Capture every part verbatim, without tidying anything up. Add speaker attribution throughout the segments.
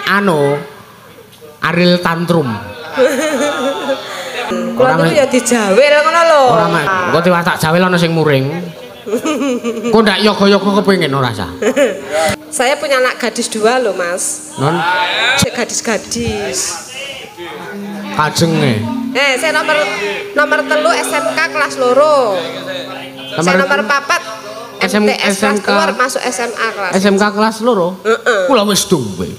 Speaker 1: anu Ariel tantrum.
Speaker 2: Kula niku ya dijawel ngono lho.
Speaker 1: Ora mek engko diwatak jawel ana sing muring. Kok ndak yoga-yoga kepengin ora sah.
Speaker 2: Saya punya anak gadis dua loh Mas.
Speaker 1: Non
Speaker 2: Cek gadis-gadis.
Speaker 1: Kajenge.
Speaker 2: Eh, saya nomor nomor telu S M K kelas loro. Saya nomor papat
Speaker 1: S M K
Speaker 2: S M K keluar masuk S M A kelas.
Speaker 1: S M K kelas loro.
Speaker 2: Heeh.
Speaker 1: Kula wis duwe.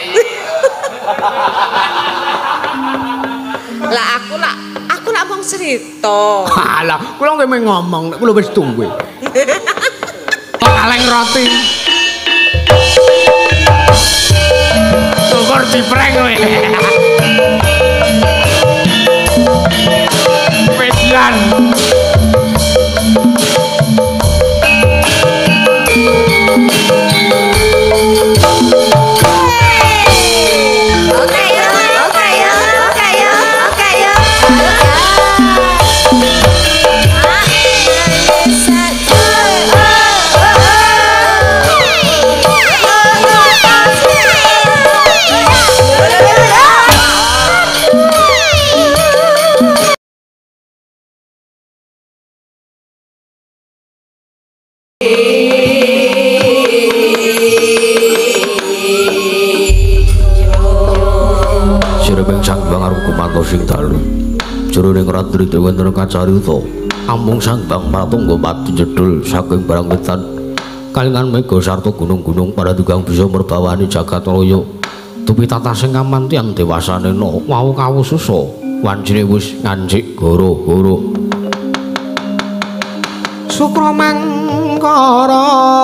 Speaker 2: Lah aku lah aku lah mau cerita.
Speaker 1: Alah, kula nggih ngomong nek kula wis duwe. Kok kaleng roti. Syukur dipreng kowe. Wedian.
Speaker 3: Sireping sang bang arep kumanto sing dalu jroning randri dewentara kacarita amung sang bang pratangga pati jedul saking barang wetan kalingan mega sarta gunung-gunung paradugang bisa merbawani jagat raya tupi tata sing kamantian dewasane no wau kawususa wancine wis ngancik goro-goro Sukra mangkara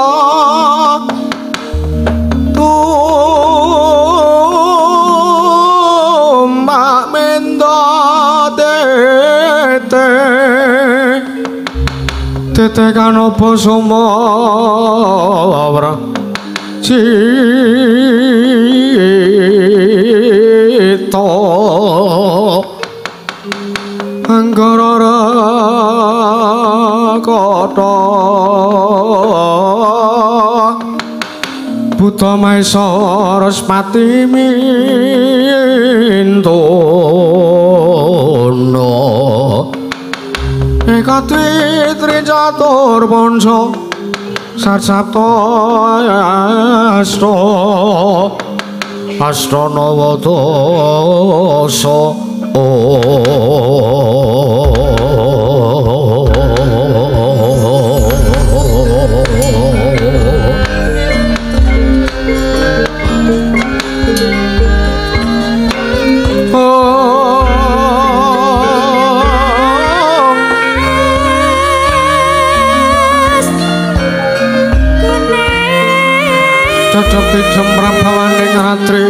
Speaker 3: tumbak menda tete tete kanapa sumawra cita anggara kata Buta Maesa Respati Mintuna Eka Titri Catur Ponso Satsapta Asta Astana Watasa Cocok di jemram bawaning ratri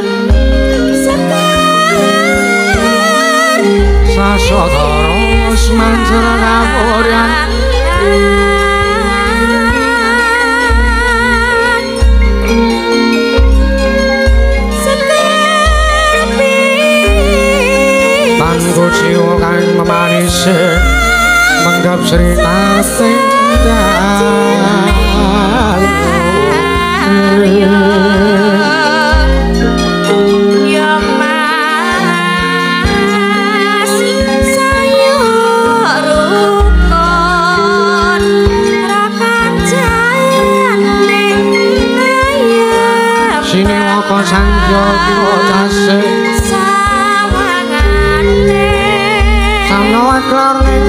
Speaker 3: Sasodara Usmanjara Kapuryan Tangguh jiwa kang memanisi menggap Sri Nasing
Speaker 4: Ya Mas sayo rukun rakan jane ayam
Speaker 3: sini waka sang joko jase
Speaker 4: sawangane
Speaker 3: sama klar ning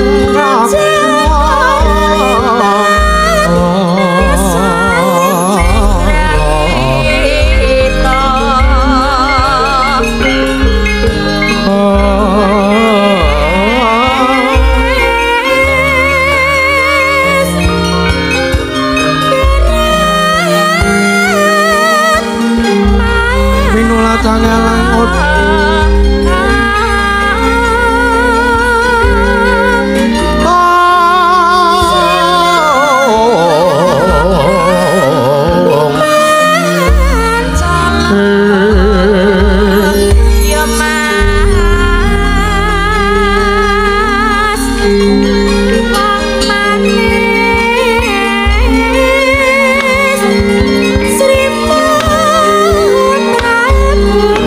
Speaker 4: Sri Prabu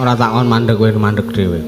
Speaker 1: ora takon mandeg kowe mandeg dhewe.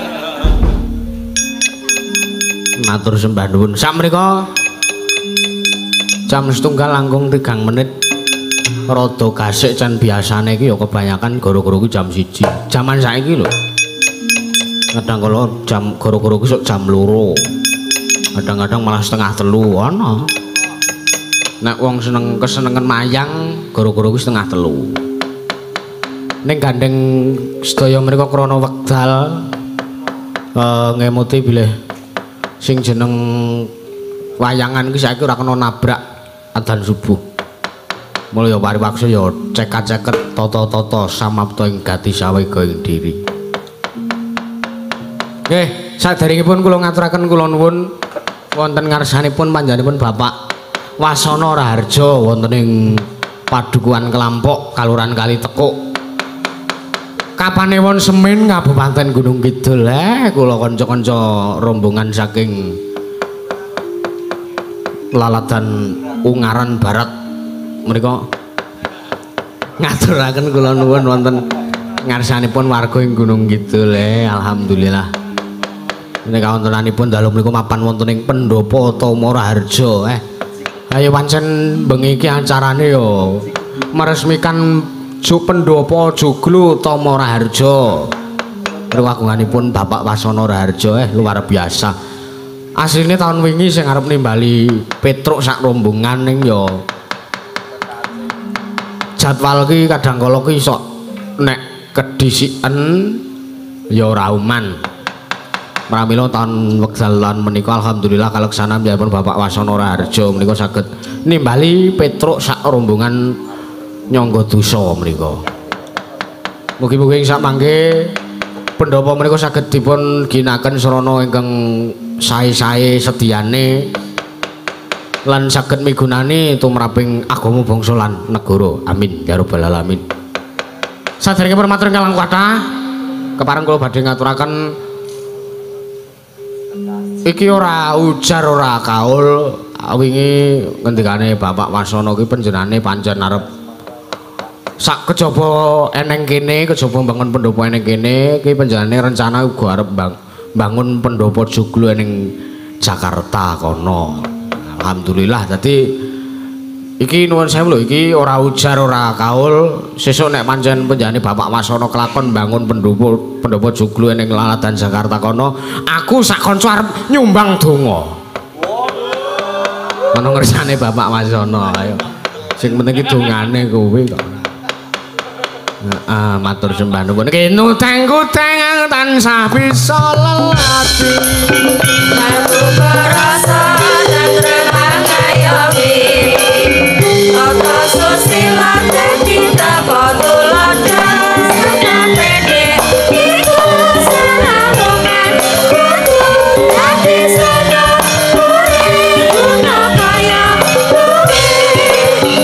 Speaker 1: Matur sembah nuwun. Sakmenika jam setunggal langkung tigang menit. Rada gasik can biasane iki ya kebanyakan gara-gara iki jam siji. Jaman saiki lho. Kadang kala jam gara-gara iki sok jam loro. Kadang-kadang malah setengah telu ana. Nek wong seneng kesenengan mayang gara-gara iki setengah telu. Ning gandeng sedaya mriku krana wekdal uh, ngemuti bilih sing jeneng wayangan iki saiki ora kena nabrak adzan subuh. Mulya pariwaksa ya cekat-ceket tata-tata samapta ing gati sawega ing diri. Nggih, saderengipun kula ngaturaken kula nuwun wonten ngarsanipun panjenenganipun Bapak Wasana Raharja wonten ing Padukuhan Kelampok, Kalurahan Kali Tekuk. Kapanewon Semin Kabupaten Gunung Kidul. Eh, kula kanca-kanca rombongan saking Laladan Ungaran Barat menika ngaturaken kula nuwun wonten ngarsanipun warga ing Gunung Kidul. Eh, alhamdulillah. Menika wontenanipun dalu menika mapan wonten ing Pendopo Tama Raharja. Eh, ayo pancen bengi iki acarane ya meresmikan Ju Pendopo Joglo Tama Raharja. Kagunganipun Bapak Wasana Raharja. Eh, luar biasa. Asline tahun wingi sing arep nimbali Petruk sak rombongan ning ya jadwal ki kadang kala ki iso nek kedhisiken ya ora uman. Pramila tahun wekdal lan menika alhamdulillah kaleksanan piyambakipun Bapak Wasana Raharja menika saged nimbali Petruk sak rombongan nyangga dosa menika. Mugi-mugi sak mangke pendopo menika saged dipun ginaken sarana ingkang sae-sae sediane lan saged migunani tumraping agama bangsa lan negara. Amin ya rabbal alamin. Saderengipun matur ingkang kathah kepareng kula badhe ngaturaken iki ora ujar ora kaul. Wingi ngendikane Bapak Wasana iki panjenengane pancen arep sak kejaba eneng kene, kejaba bangun pendopo eneng kene, iki panjenengane rencana uga arep bangun pendopo joglo ning Jakarta kono. Alhamdulillah. Dadi iki nuwun sewu lho, iki ora ujar ora kaul. Sesuk nek pancen panjenengane Bapak Wasana kelakon bangun pendopo pendopo joglo ning Laladan Jakarta kono, aku sak kanca arep nyumbang donga. Ono ngersane Bapak Wasana ayo. Sing penting iki dongane kowe kok. Heeh, matur sembah nuwun. Kinuteng-kuteng tansah bisa lelati.
Speaker 4: Aku berasa dan termangayomi. Oto susila dan kita potulakan. Sana pede, itu senangungan. Kudu tapi sana kuri guna kaya. Kuri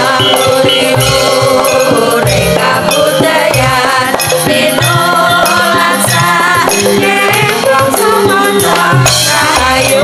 Speaker 4: kuri kabudayan. Minulansa nengkong semonto rahayu.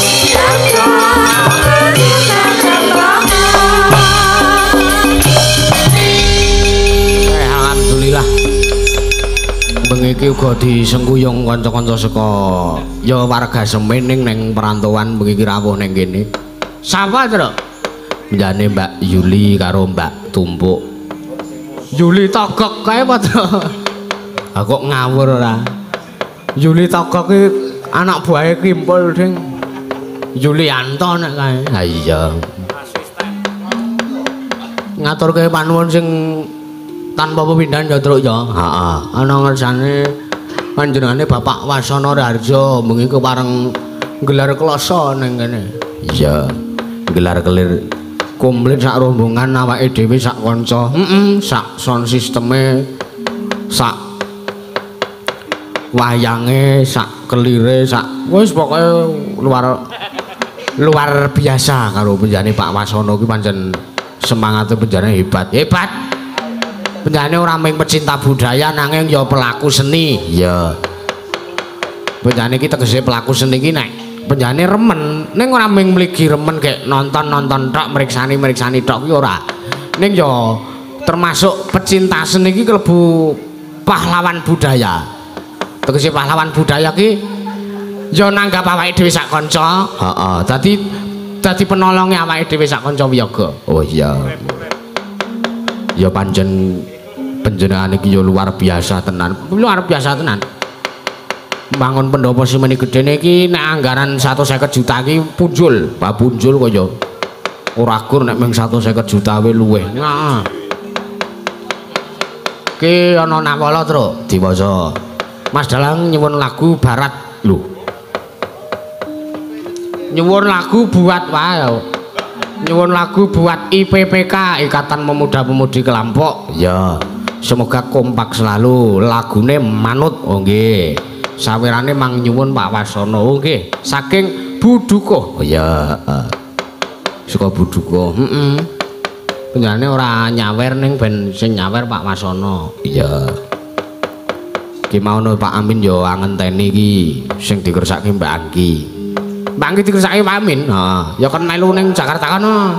Speaker 1: Alhamdulillah. Bengi iki uga disengguyung kanca-kanca saka ya warga Semening ning perantauan bengi iki rawuh ning kene. Sapa, Tru? Njane Mbak Yuli karo Mbak Tumpuk. Yuli Togok kae apa, Tru? Ah kok ngawur ora. Yuli Togok iki anak buahe Kimpul, Ding. Yulianto nek kae. Ha iya. Ngaturke panuwun sing tanpa pepindhan ya Truk ya. Heeh. Ana ngersane panjenengane Bapak Wasana Raharja bengi kepareng gelar kloso ning kene. Iya. Gelar kelir komplit sak rombongan awake dhewe sak kanca. Heeh, sak sound sisteme sak wayange, sak kelire, sak wis pokoke luar luar biasa karo penjane Pak Wasana iki pancen semangate penjane hebat. Hebat. Penjane ora mung pecinta budaya nanging ya pelaku seni. Iya. Penjane iki tegese pelaku seni iki nek penjane remen ning ora mung mligi remen kek nonton-nonton tok, mriksani-mriksani tok ki ora. Ning ya termasuk pecinta seni iki klebu pahlawan budaya. Tegese pahlawan budaya ki ya nanggap awake dhewe sak kanca. Heeh, dadi dadi penolonge awake dhewe sak kanca wiyaga. Oh iya. Ya pancen panjenengan iki ya luar biasa tenan. Luar biasa tenan. Bangun pendopo semeni gedene iki nek anggaran seratus lima puluh juta iki punjul, Pak punjul kaya ora gur nek mung seratus lima puluh juta we luweh. Heeh. Ki ana nawala, Truk, diwaca. Mas Dalang nyuwun lagu barat lho. Nyuwun lagu buat wae. Nyuwun lagu buat I P P K, Ikatan Pemuda-Pemudi Kelampok. Ya, semoga kompak selalu. Lagune manut. Oh nggih. Sawirane mang nyuwun Pak Wasono. Oh nggih, saking Buduka. Oh ya, uh, suka Buduka. Heeh. Panjenengane ora nyawer ning ben sing nyawer Pak Wasono. Iya. Ki maono Pak Amin ya angenteni iki sing dikersake Mbak Anggi. Mbak Anggi dikersake Pak Amin. Heeh, ya kan melu ning Jakarta kono.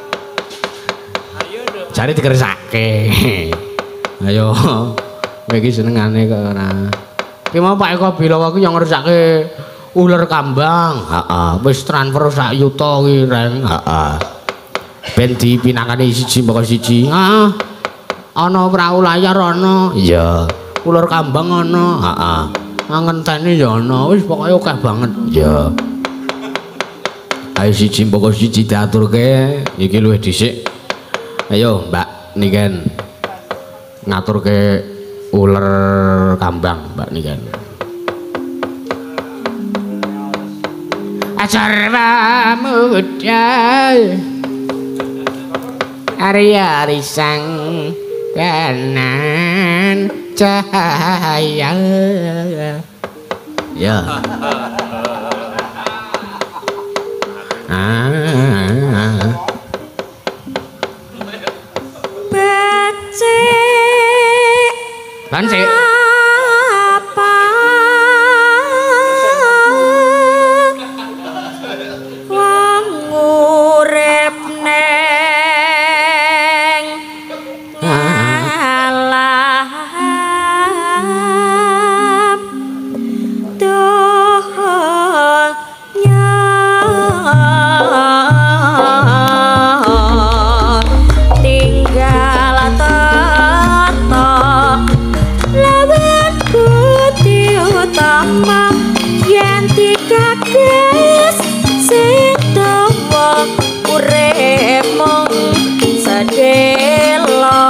Speaker 1: Jare dikersake. Ayo. Kowe iki senengane kok ora. Ki mau Pak Eko Bilawa ku yang ngersake uler kambang. Heeh, wis transfer sak yuta ki reng. Heeh. Ben dipinangane siji mbaka siji. Heeh. Ana prau layar ana. Iya. Uler kambang ana. Heeh. Ngenteni ya ana. Wis pokoke akeh banget. Iya. Ayo siji mbaka siji diaturke. Iki luwih dhisik. Ayo, Mbak Niken. Ngaturke uler kambang Mbak Niken. Acara muda Arya risang kanan cahaya. Ya. Ah. Bancik.
Speaker 4: Apa wong urip neng alam donya tinggal tata lawan putih utama yen dikages sing dawa urip mung sedelo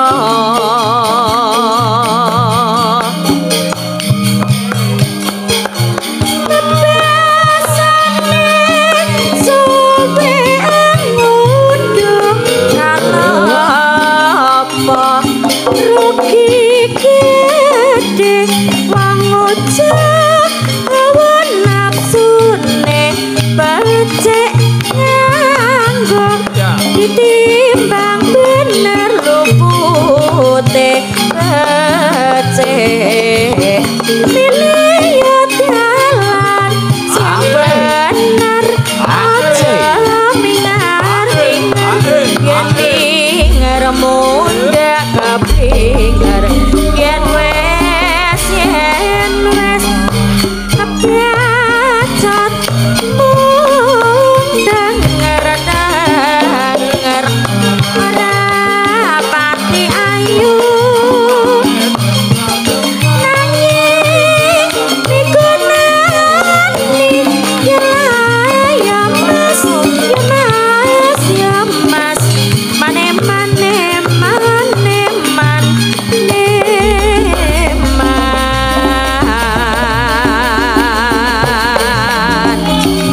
Speaker 4: nebasane suwe ngundung kalapa rugi gede wangocak lawan nafsune becek nganggo ditimbang bener lupute becek milih ya dalan sing bener aja minar yen denger munda kepingar yen wes yen wes kebacat mung denger denger ora pati ayu nanging migunani ya ya mas ya mas ya mas mane mane mane mane man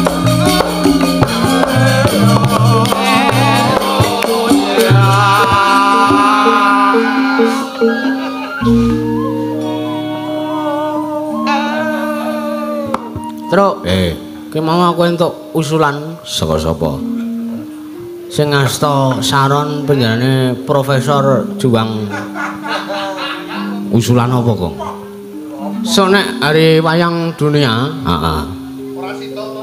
Speaker 1: Truk, eh, ki mau aku entuk usulan saka sapa? Sing ngasta saron panjenengane Profesor Juang. Usulan apa, Kong? Sok nek hari wayang dunia, heeh. Ora sito to.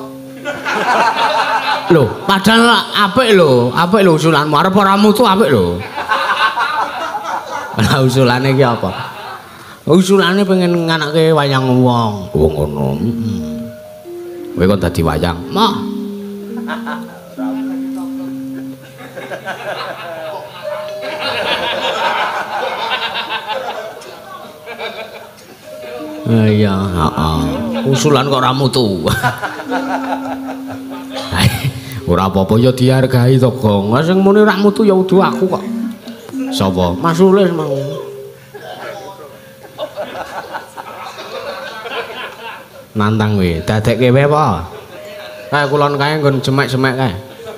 Speaker 1: Lho, padahal apik lho, apik lho usulanmu. Arep ora mutu apik lho. Lah usulane iki apa? Usulane pengen nganake wayang wong.
Speaker 3: Wong ngono.
Speaker 1: Heeh. Kowe kok dadi wayang. Mah. Ah iya, heeh. Usulan kok ra mutu. Ora apa-apa ya dihargai to, Gong. Lah sing muni ra mutu ya udu aku kok. Sapa? Mas Ulis mau. Nantang kowe, dadekke wae apa? Kae kulon kae nggon jemek-jemek kae.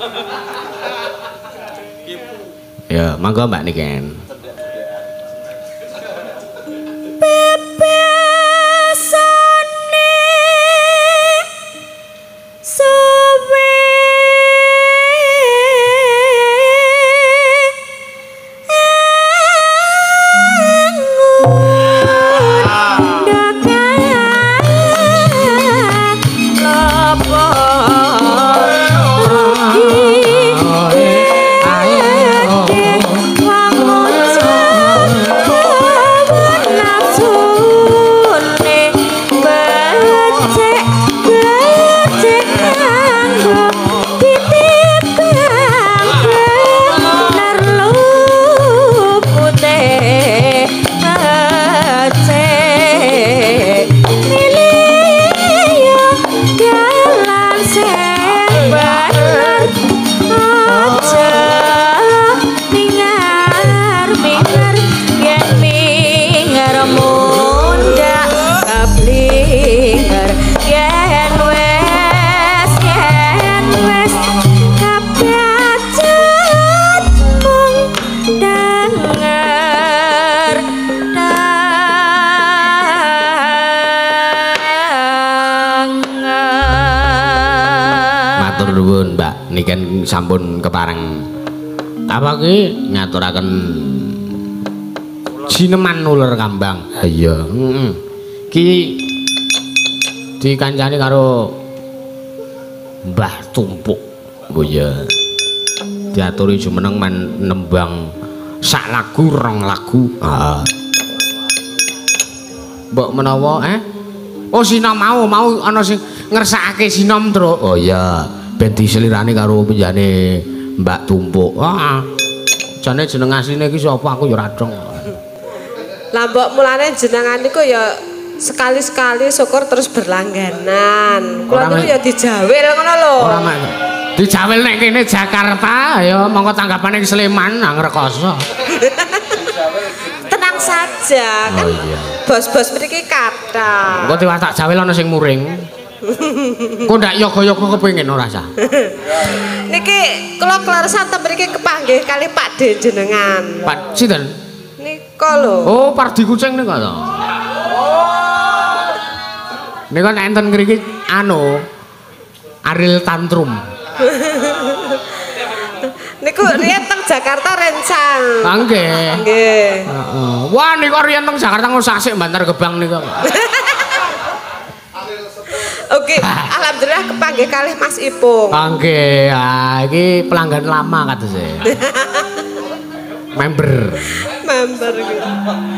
Speaker 1: Ya, mangga Mbak Niken. Sampun kepareng apa ki ngaturaken jineman uler kambang.
Speaker 3: Ha iya.
Speaker 1: Heeh. Ki dikancani karo Mbah Tumpuk.
Speaker 3: Oh iya.
Speaker 1: Diaturi jumeneng men nembang sak lagu rong lagu.
Speaker 3: Heeh.
Speaker 1: Mbok menawa eh oh sinom mau mau ana sing ngersakake sinom truk.
Speaker 3: Oh iya. Ben diselirani karo penjane Mbak Tumpuk.
Speaker 1: Heeh. Jane jeneng asline iki sapa aku ya ora dong.
Speaker 2: Lah mbok mulane jenengan niku ya sekali-sekali syukur terus berlangganan. Kula niku ya dijawil ngono lho.
Speaker 1: Ora mak. Dijawil nek kene Jakarta ya monggo tanggapane Sleman nang Rekoso.
Speaker 2: Tenang saja kan.
Speaker 3: Oh iya.
Speaker 2: Bos-bos mriki kathah.
Speaker 1: Engko diwatak jawil ana sing muring. Kok ndak yoga-yoga kepengin ora sah.
Speaker 2: Niki kula kleresan ten mriki kepanggih kali Pak D jenengan.
Speaker 1: Pak sinten?
Speaker 2: Nika lho.
Speaker 1: Oh, Pardi Kucing nika to. Nika enten ngriki anu Ariel Tantrum.
Speaker 2: Niku riyen teng Jakarta rencang.
Speaker 1: Nggih.
Speaker 2: Nggih.
Speaker 1: Heeh. Wah niku riyen teng Jakarta ngosasik Bantar Gebang nika.
Speaker 2: Oke, alhamdulillah kepanggih kalih Mas Ipung.
Speaker 1: Nggih, ah iki pelanggan lama katese. Member.
Speaker 2: Member gitu.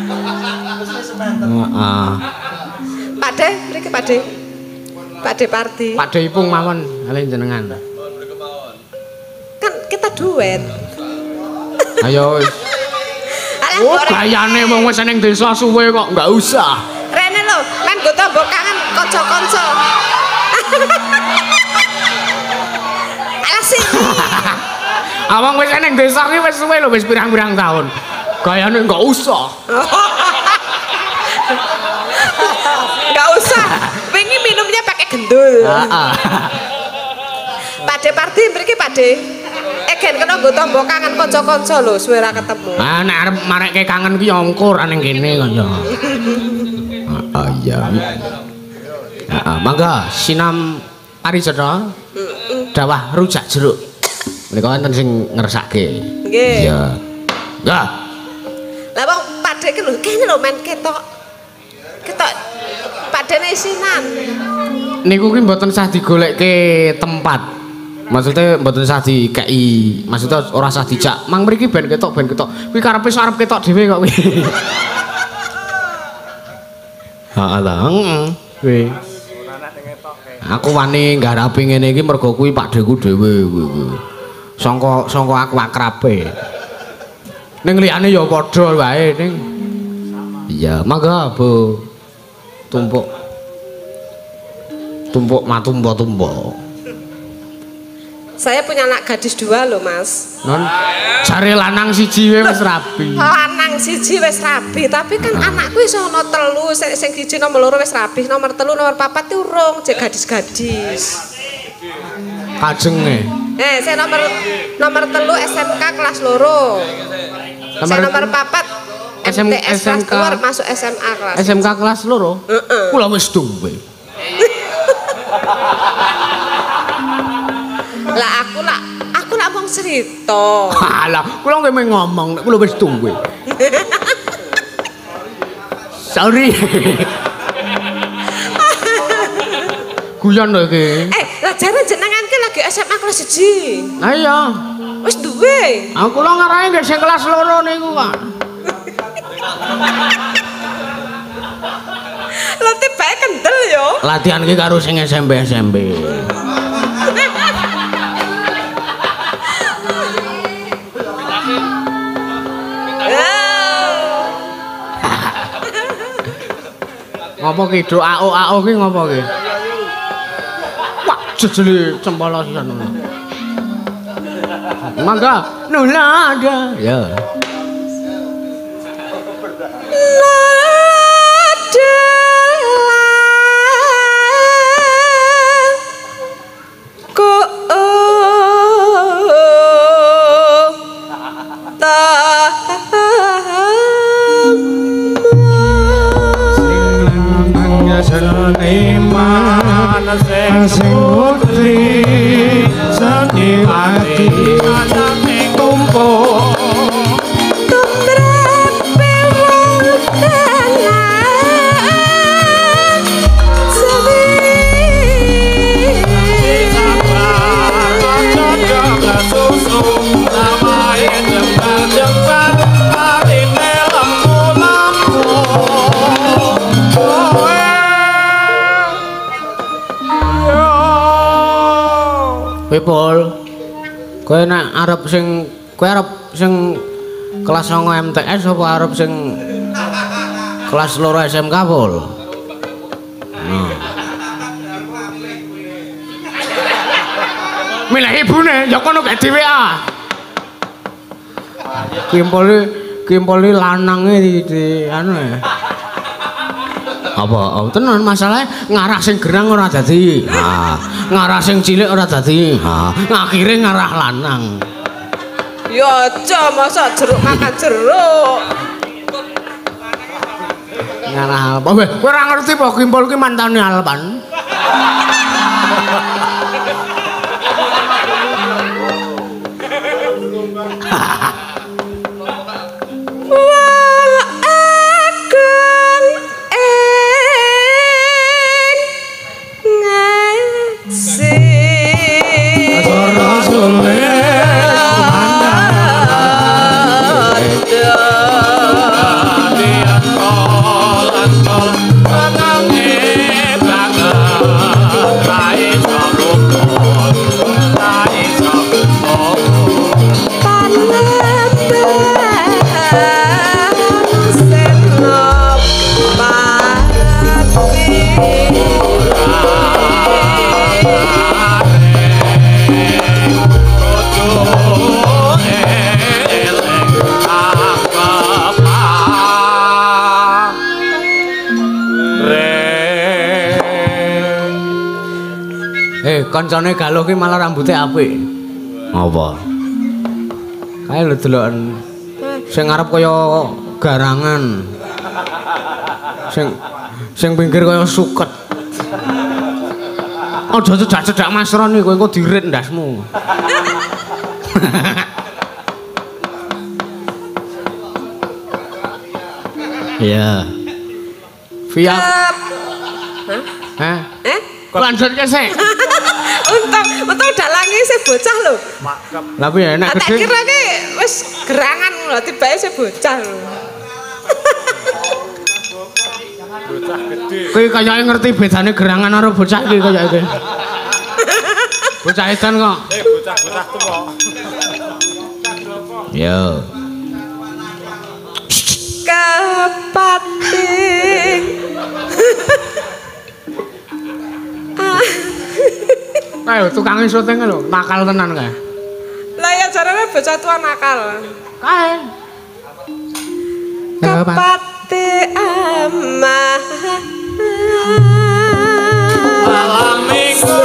Speaker 1: Heeh.
Speaker 2: Pak D, mriki Pak D. Pak D Pardi.
Speaker 1: Pak De Ipung mawon kali jenengan.
Speaker 2: Kan kita duet.
Speaker 1: Ayo wis.
Speaker 2: Alah
Speaker 1: Oh,
Speaker 2: kok
Speaker 1: gayane wong wis ning desa suwe kok enggak usah.
Speaker 2: rene lho, men go tambah kangen kanca-kanca. Alah sih.
Speaker 1: Awang wis ning desa iki wis suwe lho wis pirang-pirang taun. Gayane enggak usah.
Speaker 2: Enggak usah. Wingi minumnya pakai gendul.
Speaker 1: Heeh.
Speaker 2: Pak De Pardi mriki Pak De. Egen kena nggo tambah kangen kanca-kanca lho, suwe ra ketemu.
Speaker 1: Ah nek arep marekke kangen ki ongkur ning kene kok ya.
Speaker 3: Ah iya.
Speaker 1: Heeh, mangga sinam parisetha. Dawah rujak jeruk. Menika wonten sing ngersake.
Speaker 2: Nggih.
Speaker 3: Iya.
Speaker 1: Lah,
Speaker 2: Lah wong Pak De ki lho kene lho men ketok. Ketok Pak De ne isinan.
Speaker 1: niku ki mboten sah digolekke tempat. Maksudnya mboten sah dikei, maksudnya ora sah dijak. Mang mriki ben ketok ben ketok. Kuwi karepe arep ketok dhewe kok kuwi. Heeh ta. Heeh. Kuwi. Aku wani ngarapi ngene iki mergo kuwi pakdeku dhewe kuwi. Sangka sangka aku akrabe. Ning liyane ya padha wae ning. Iya, mangga Bu. Tumpuk. Tumpuk matumpo-tumpo.
Speaker 2: Saya punya anak gadis dua loh, Mas.
Speaker 1: Non, jare lanang siji wis rabi.
Speaker 2: Lanang siji wis rabi, tapi kan anakku iso ana telu, sing sing siji nomor loro wis rabi, nomor telu nomor papat ki urung, cek gadis-gadis.
Speaker 1: Kajenge.
Speaker 2: Eh, saya nomor nomor telu S M K kelas loro.
Speaker 1: Nomor,
Speaker 2: saya nomor papat M T S kelas
Speaker 1: S M K
Speaker 2: keluar masuk S M A kelas.
Speaker 1: S M K kelas loro?
Speaker 2: Heeh.
Speaker 1: Kula wis duwe.
Speaker 2: Lah aku lah, aku lah mau cerita.
Speaker 1: Alah, kula nggih ngomong nek kula wis duwe. Sorry. Guyon lho iki.
Speaker 2: Eh, lah jare jenengan ki lagi S M A kelas siji.
Speaker 1: Ha iya.
Speaker 2: Wis duwe.
Speaker 1: Aku kula ngarahe nggih sing kelas loro niku kok.
Speaker 2: Lah tibake kendel yo.
Speaker 1: Latihan ki karo sing S M P S M P. Ngopo ki do A O A O ki ngopo ki? Wah, jejele cempala sisan. Mangga nula ada. Ya.
Speaker 5: Seniman sing putri seniwati anane kumpul
Speaker 4: tumrape wong tenan sewi
Speaker 5: sabar jaga susu lamae jembar-jembar marine lampu-lampu.
Speaker 1: Pol, kowe nek arep sing kowe arep sing kelas songo M T S apa arep sing kelas loro S M K Pol? Nah. Milih ibune ya kono gak dhewe ah. Kimpoli kimpoli lanange di, di anu ya. Apa? Oh, tenan masalahnya ngarah sing gerang ora dadi. Ha, ngarah sing cilik ora dadi. Ha, ngakhire ngarah lanang.
Speaker 2: Ya aja masa jeruk makan jeruk.
Speaker 1: Ngarah apa? Weh, kowe ora ngerti apa Kimpol ki mantane Alpan? Kancane galuh ki malah rambuté apik. Apa? Kae lho deloken. Sing ngarep kaya garangan. Sing sing pinggir kaya suket. Aja cedak-cedak masroni kowe engko dirit ndasmu. Iya. Via. Hah?
Speaker 2: Eh?
Speaker 1: Lanjut ke sih.
Speaker 2: Untung, untung dalange sing bocah lho.
Speaker 1: Lah piye nek
Speaker 2: Tak
Speaker 1: gedhe?
Speaker 2: kira ki wis gerangan lho tibake sing bocah lho.
Speaker 1: Kowe kayake ngerti bedane gerangan karo bocah iki kayake. Bocah edan kok.
Speaker 5: Eh bocah-bocah tuwa.
Speaker 3: Yo.
Speaker 2: Kepating.
Speaker 1: Ayo tukang syuting lho, nakal tenan kae.
Speaker 2: Lah ya jarane bocah tua nakal.
Speaker 1: Kae.
Speaker 2: Kepati amah.
Speaker 5: Alamiku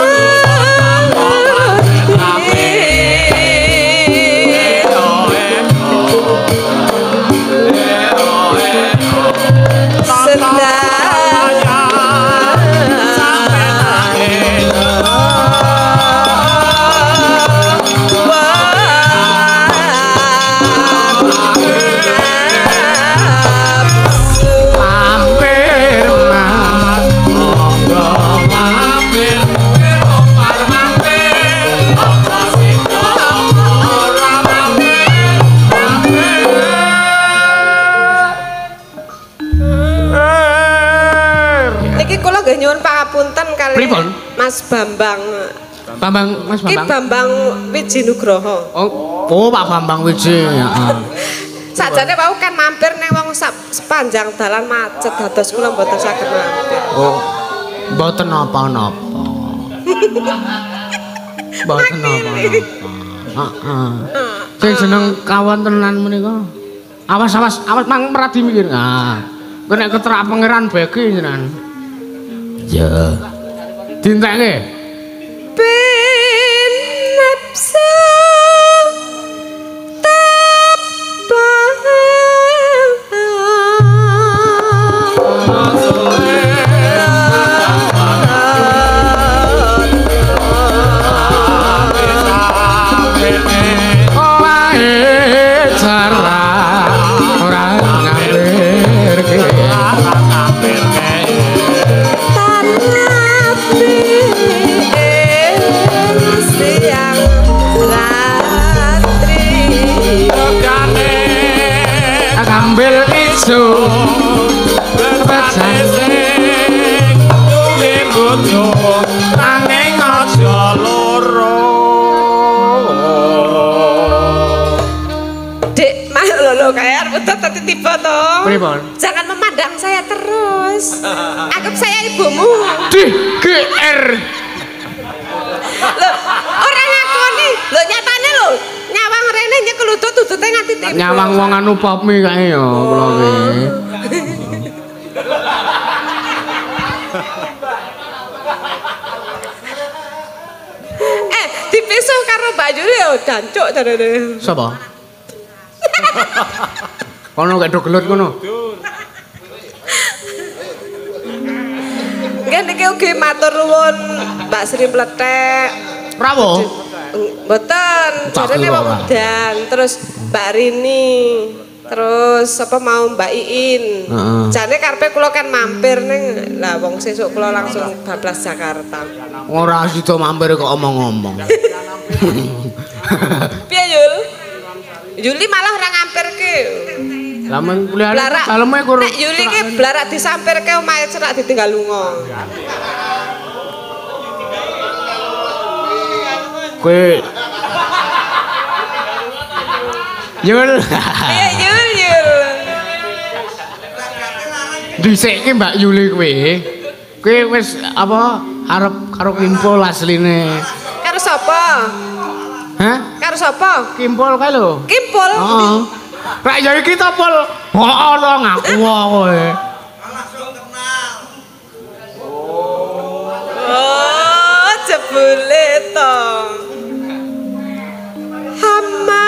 Speaker 2: Punten kali
Speaker 1: Pripun?
Speaker 2: Mas Bambang.
Speaker 1: Bambang Mas
Speaker 2: Ki
Speaker 1: Bambang.
Speaker 2: Bambang Wiji Nugroho.
Speaker 1: Oh, oh Pak Bambang Wiji, heeh.
Speaker 2: Sakjane wau kan mampir ning wong sepanjang dalan macet dados kula mboten saged mampir.
Speaker 1: Oh. Mboten napa-napa. Mboten napa-napa. Heeh. Sing jeneng kawontenan menika. Awas-awas, awas mang meradi mikir. Nah, kowe nek keterak pangeran bagi jenengan.
Speaker 3: Ya.
Speaker 1: Dintekke.
Speaker 2: Bin nafsu
Speaker 1: ambil iso
Speaker 5: Betane sing duwe bojo nanging aja loro.
Speaker 2: Dek, mah lho lho kayak arep tadi tiba to.
Speaker 1: Pripun?
Speaker 2: Jangan memandang saya terus. Anggap saya ibumu.
Speaker 1: Di G R.
Speaker 2: Lho, orang ngakoni. Lho nyatane lho, nyawang rene nyekel lutut tutute nganti tiba.
Speaker 1: Nyawang wong anu popmi kae ya kula iki.
Speaker 2: Eh, dipisu karo Mbak Yuli yo dancuk jarene.
Speaker 1: Sapa? Kono gak do gelut kono.
Speaker 2: Nggih niki ugi matur nuwun Mbak Sri Pletek.
Speaker 1: Prawo?
Speaker 2: Mboten,
Speaker 1: Tak
Speaker 2: jarene
Speaker 1: kira,
Speaker 2: wong
Speaker 1: Pak.
Speaker 2: udan, terus Mbak Rini, terus apa mau Mbak Iin.
Speaker 1: Heeh.
Speaker 2: Jane karepe kula kan mampir ning lah wong sesuk kula langsung bablas Jakarta.
Speaker 1: Ora sida mampir kok omong-omong.
Speaker 2: Piye Yul? Yuli malah ora ngampirke.
Speaker 1: Lah men kuliah
Speaker 2: Blarak.
Speaker 1: daleme kur.
Speaker 2: Nek Yuli ki blarak disampirke omahe cerak ditinggal lunga.
Speaker 1: Kowe Yul.
Speaker 2: Piye Yul Yul?
Speaker 1: Dhisik ki Mbak Yuli kowe. Kowe wis apa arep karo kimpul asline.
Speaker 2: Karo sapa?
Speaker 1: Hah?
Speaker 2: Karo sapa?
Speaker 1: Kimpul kae lho.
Speaker 2: Kimpul.
Speaker 1: Heeh. Rak ya iki to pul. Heeh to ngaku kowe.
Speaker 2: Oh, jebule to. Hama.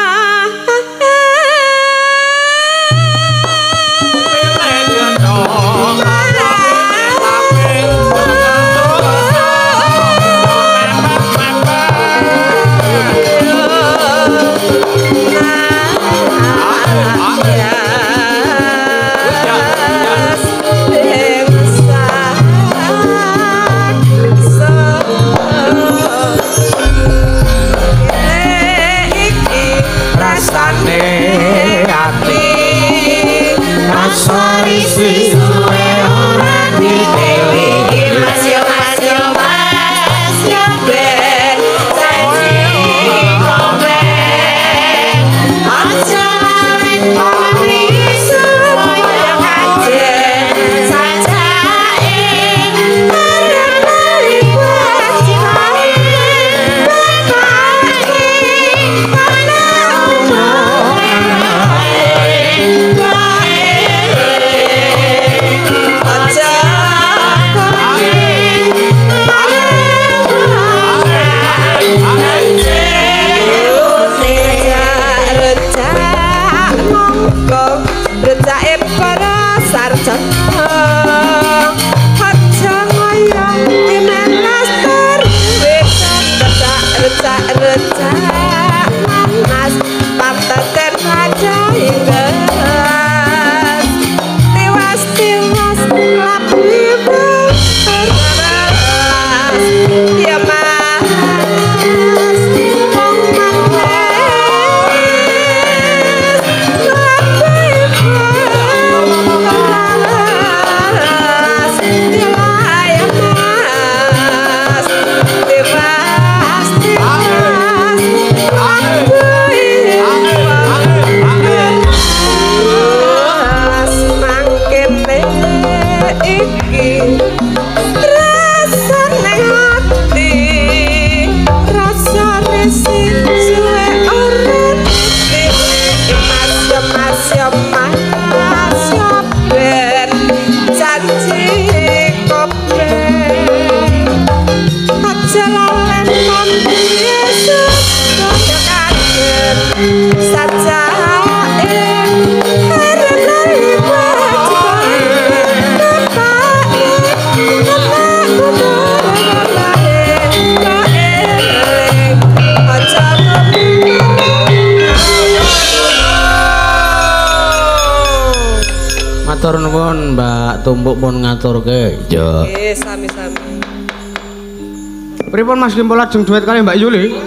Speaker 1: Matur nuwun Mbak Tumpuk pun ngaturke. Ya.
Speaker 2: Nggih, sami-sami.
Speaker 1: Pripun Mas Kimpul lajeng duet kali Mbak Yuli?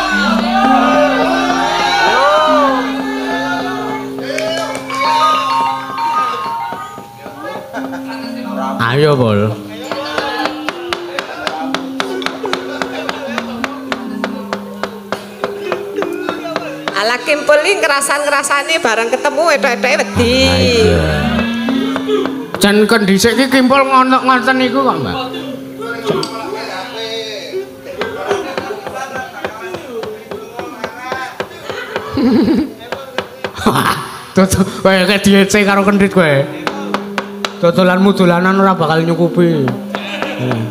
Speaker 1: Ayo, Bol.
Speaker 2: Ala Kimpul iki ngerasan-ngrasani bareng ketemu etok-etoke wedi.
Speaker 1: Jan kon dhisik iki Kimpul ngono ngoten niku kok, Mbak. Tutu, kowe kek diece karo kendhit kowe. Dodolanmu dolanan ora bakal nyukupi. Hmm.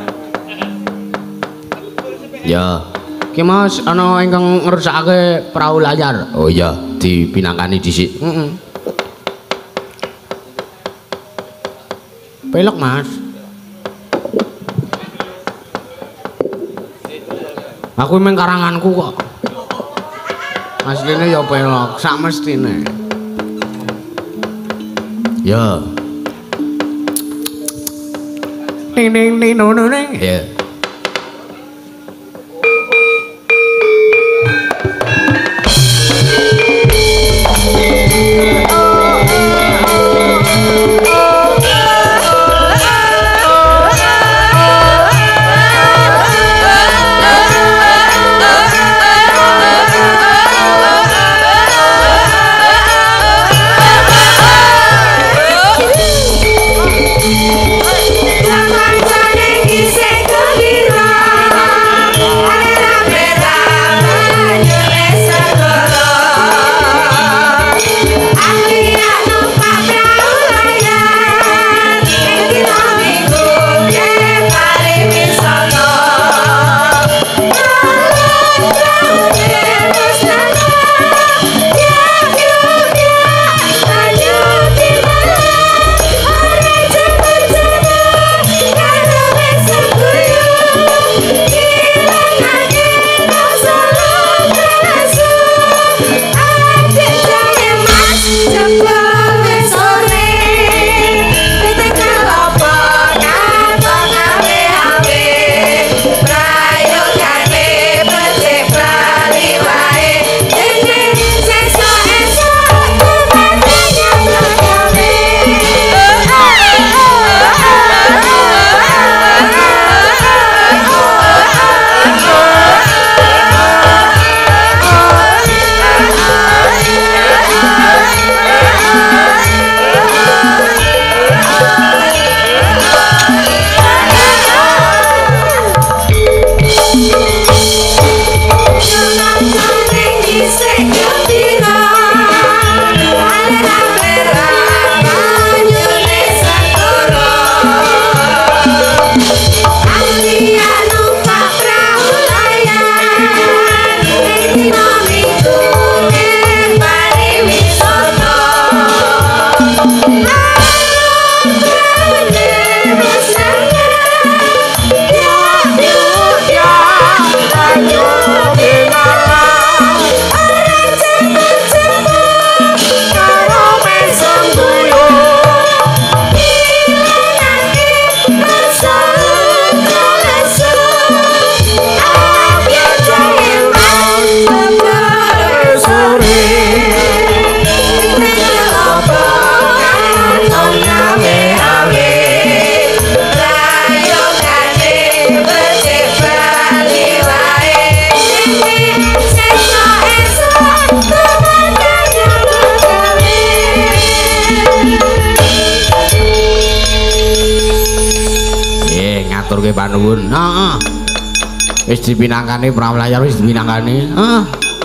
Speaker 1: Ya. Ki Mas ana ingkang ngrusakake perahu layar. Oh iya, dipinangkani dhisik. Heeh. Pelok, Mas. Aku meng karanganku kok. Asline ya pelok, sak mestine. Ya. Ning ning ning no no ning. Ya. Maturke panuwun. Heeh. Wis dipinangkani perahu layar wis dipinangkani. Heeh.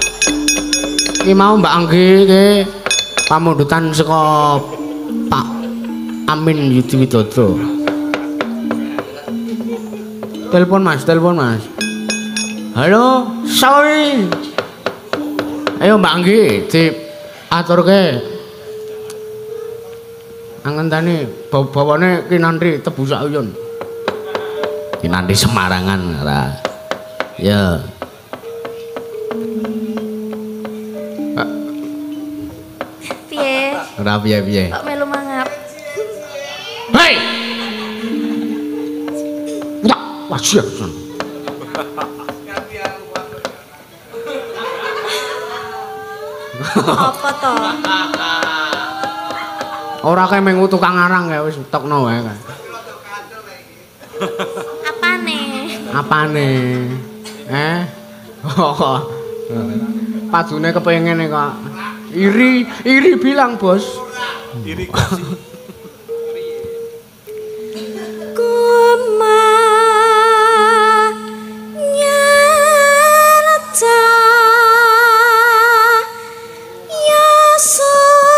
Speaker 1: Iki mau Mbak Anggi iki pamundutan saka Pak Amin Yudi Widodo. Telepon Mas, telepon Mas. Halo, sorry. Ayo Mbak Anggi diaturke. Angentane bawane kinantri tebu sak uyun. Kinantri Semarangan ora. Ya.
Speaker 4: Piye?
Speaker 1: Ora piye-piye.
Speaker 4: Kok melu mangap?
Speaker 1: Hei. Udah, wajib.
Speaker 4: Apa to?
Speaker 1: Ora kae mengu tukang arang ya wis tokno wae kae.
Speaker 4: Apane?
Speaker 1: Apane? Eh? Padune kepengin e kok. Iri, iri bilang, Bos.
Speaker 5: Iri kasih.
Speaker 4: Kuma nyarta yaso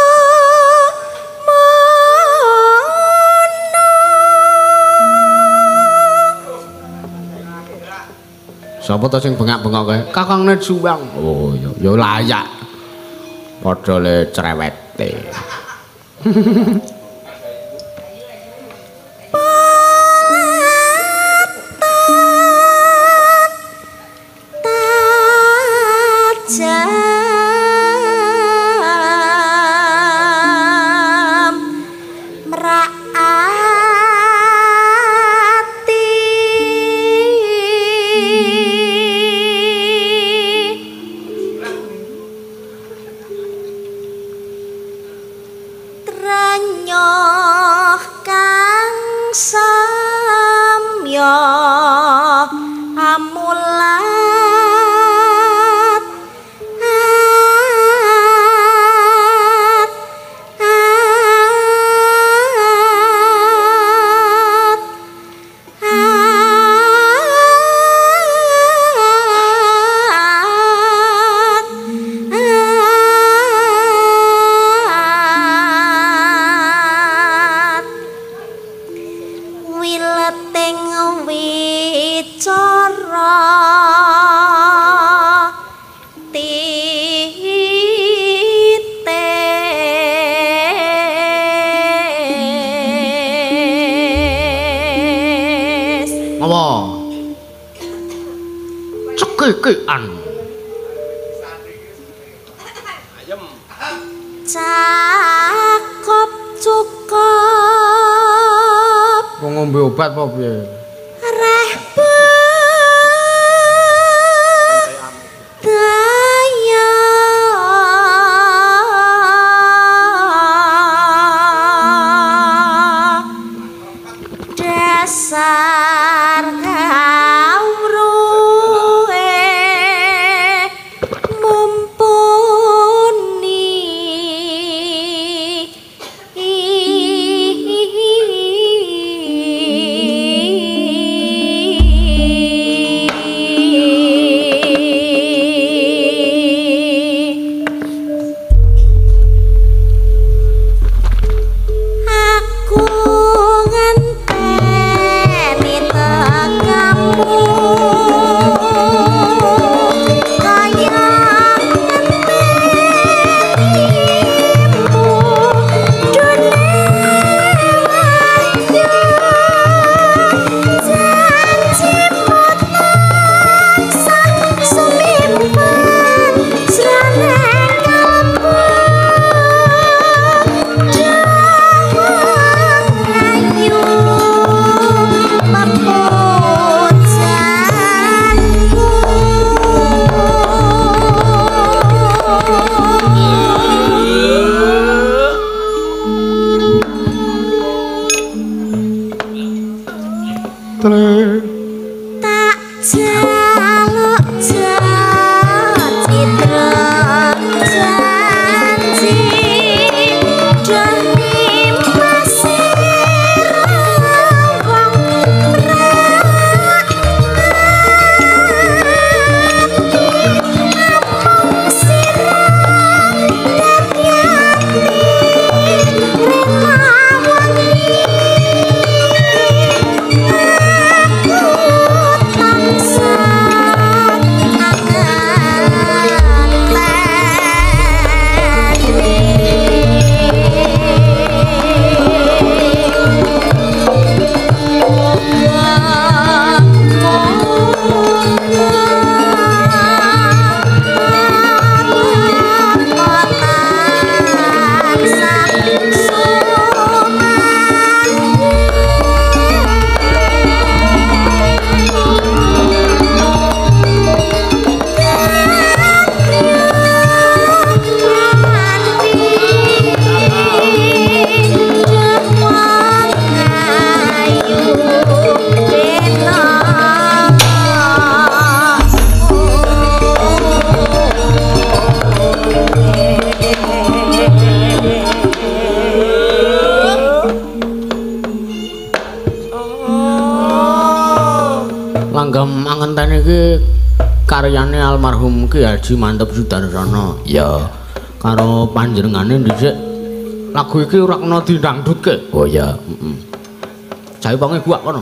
Speaker 1: Sapa to sing bengak-bengok kae? Kakang Nejuwang. Oh ya, ya layak. Padha le cerewete. Cekekean.
Speaker 5: Ayem.
Speaker 4: Cakep cukup.
Speaker 1: Wong ngombe obat apa piye?
Speaker 4: Reh daya. Dasar kawruhe mumpuni. Aku ngenteni tekamu kaya ngentenimu dunia janjimu tansah sumimpen jroning kalbu. Ayu pepujanku tak jaluk citra janji demi masih wong amung sirah daryati rekawangi aku
Speaker 1: Langgam Angenten iki karyane almarhum Ki Haji Mantep Sudarsana.
Speaker 3: Ya,
Speaker 1: Karo panjenengane dhisik lagu iki ora kena didangdutke.
Speaker 3: oh ya.
Speaker 1: Heeh. Jae wonge guak kono.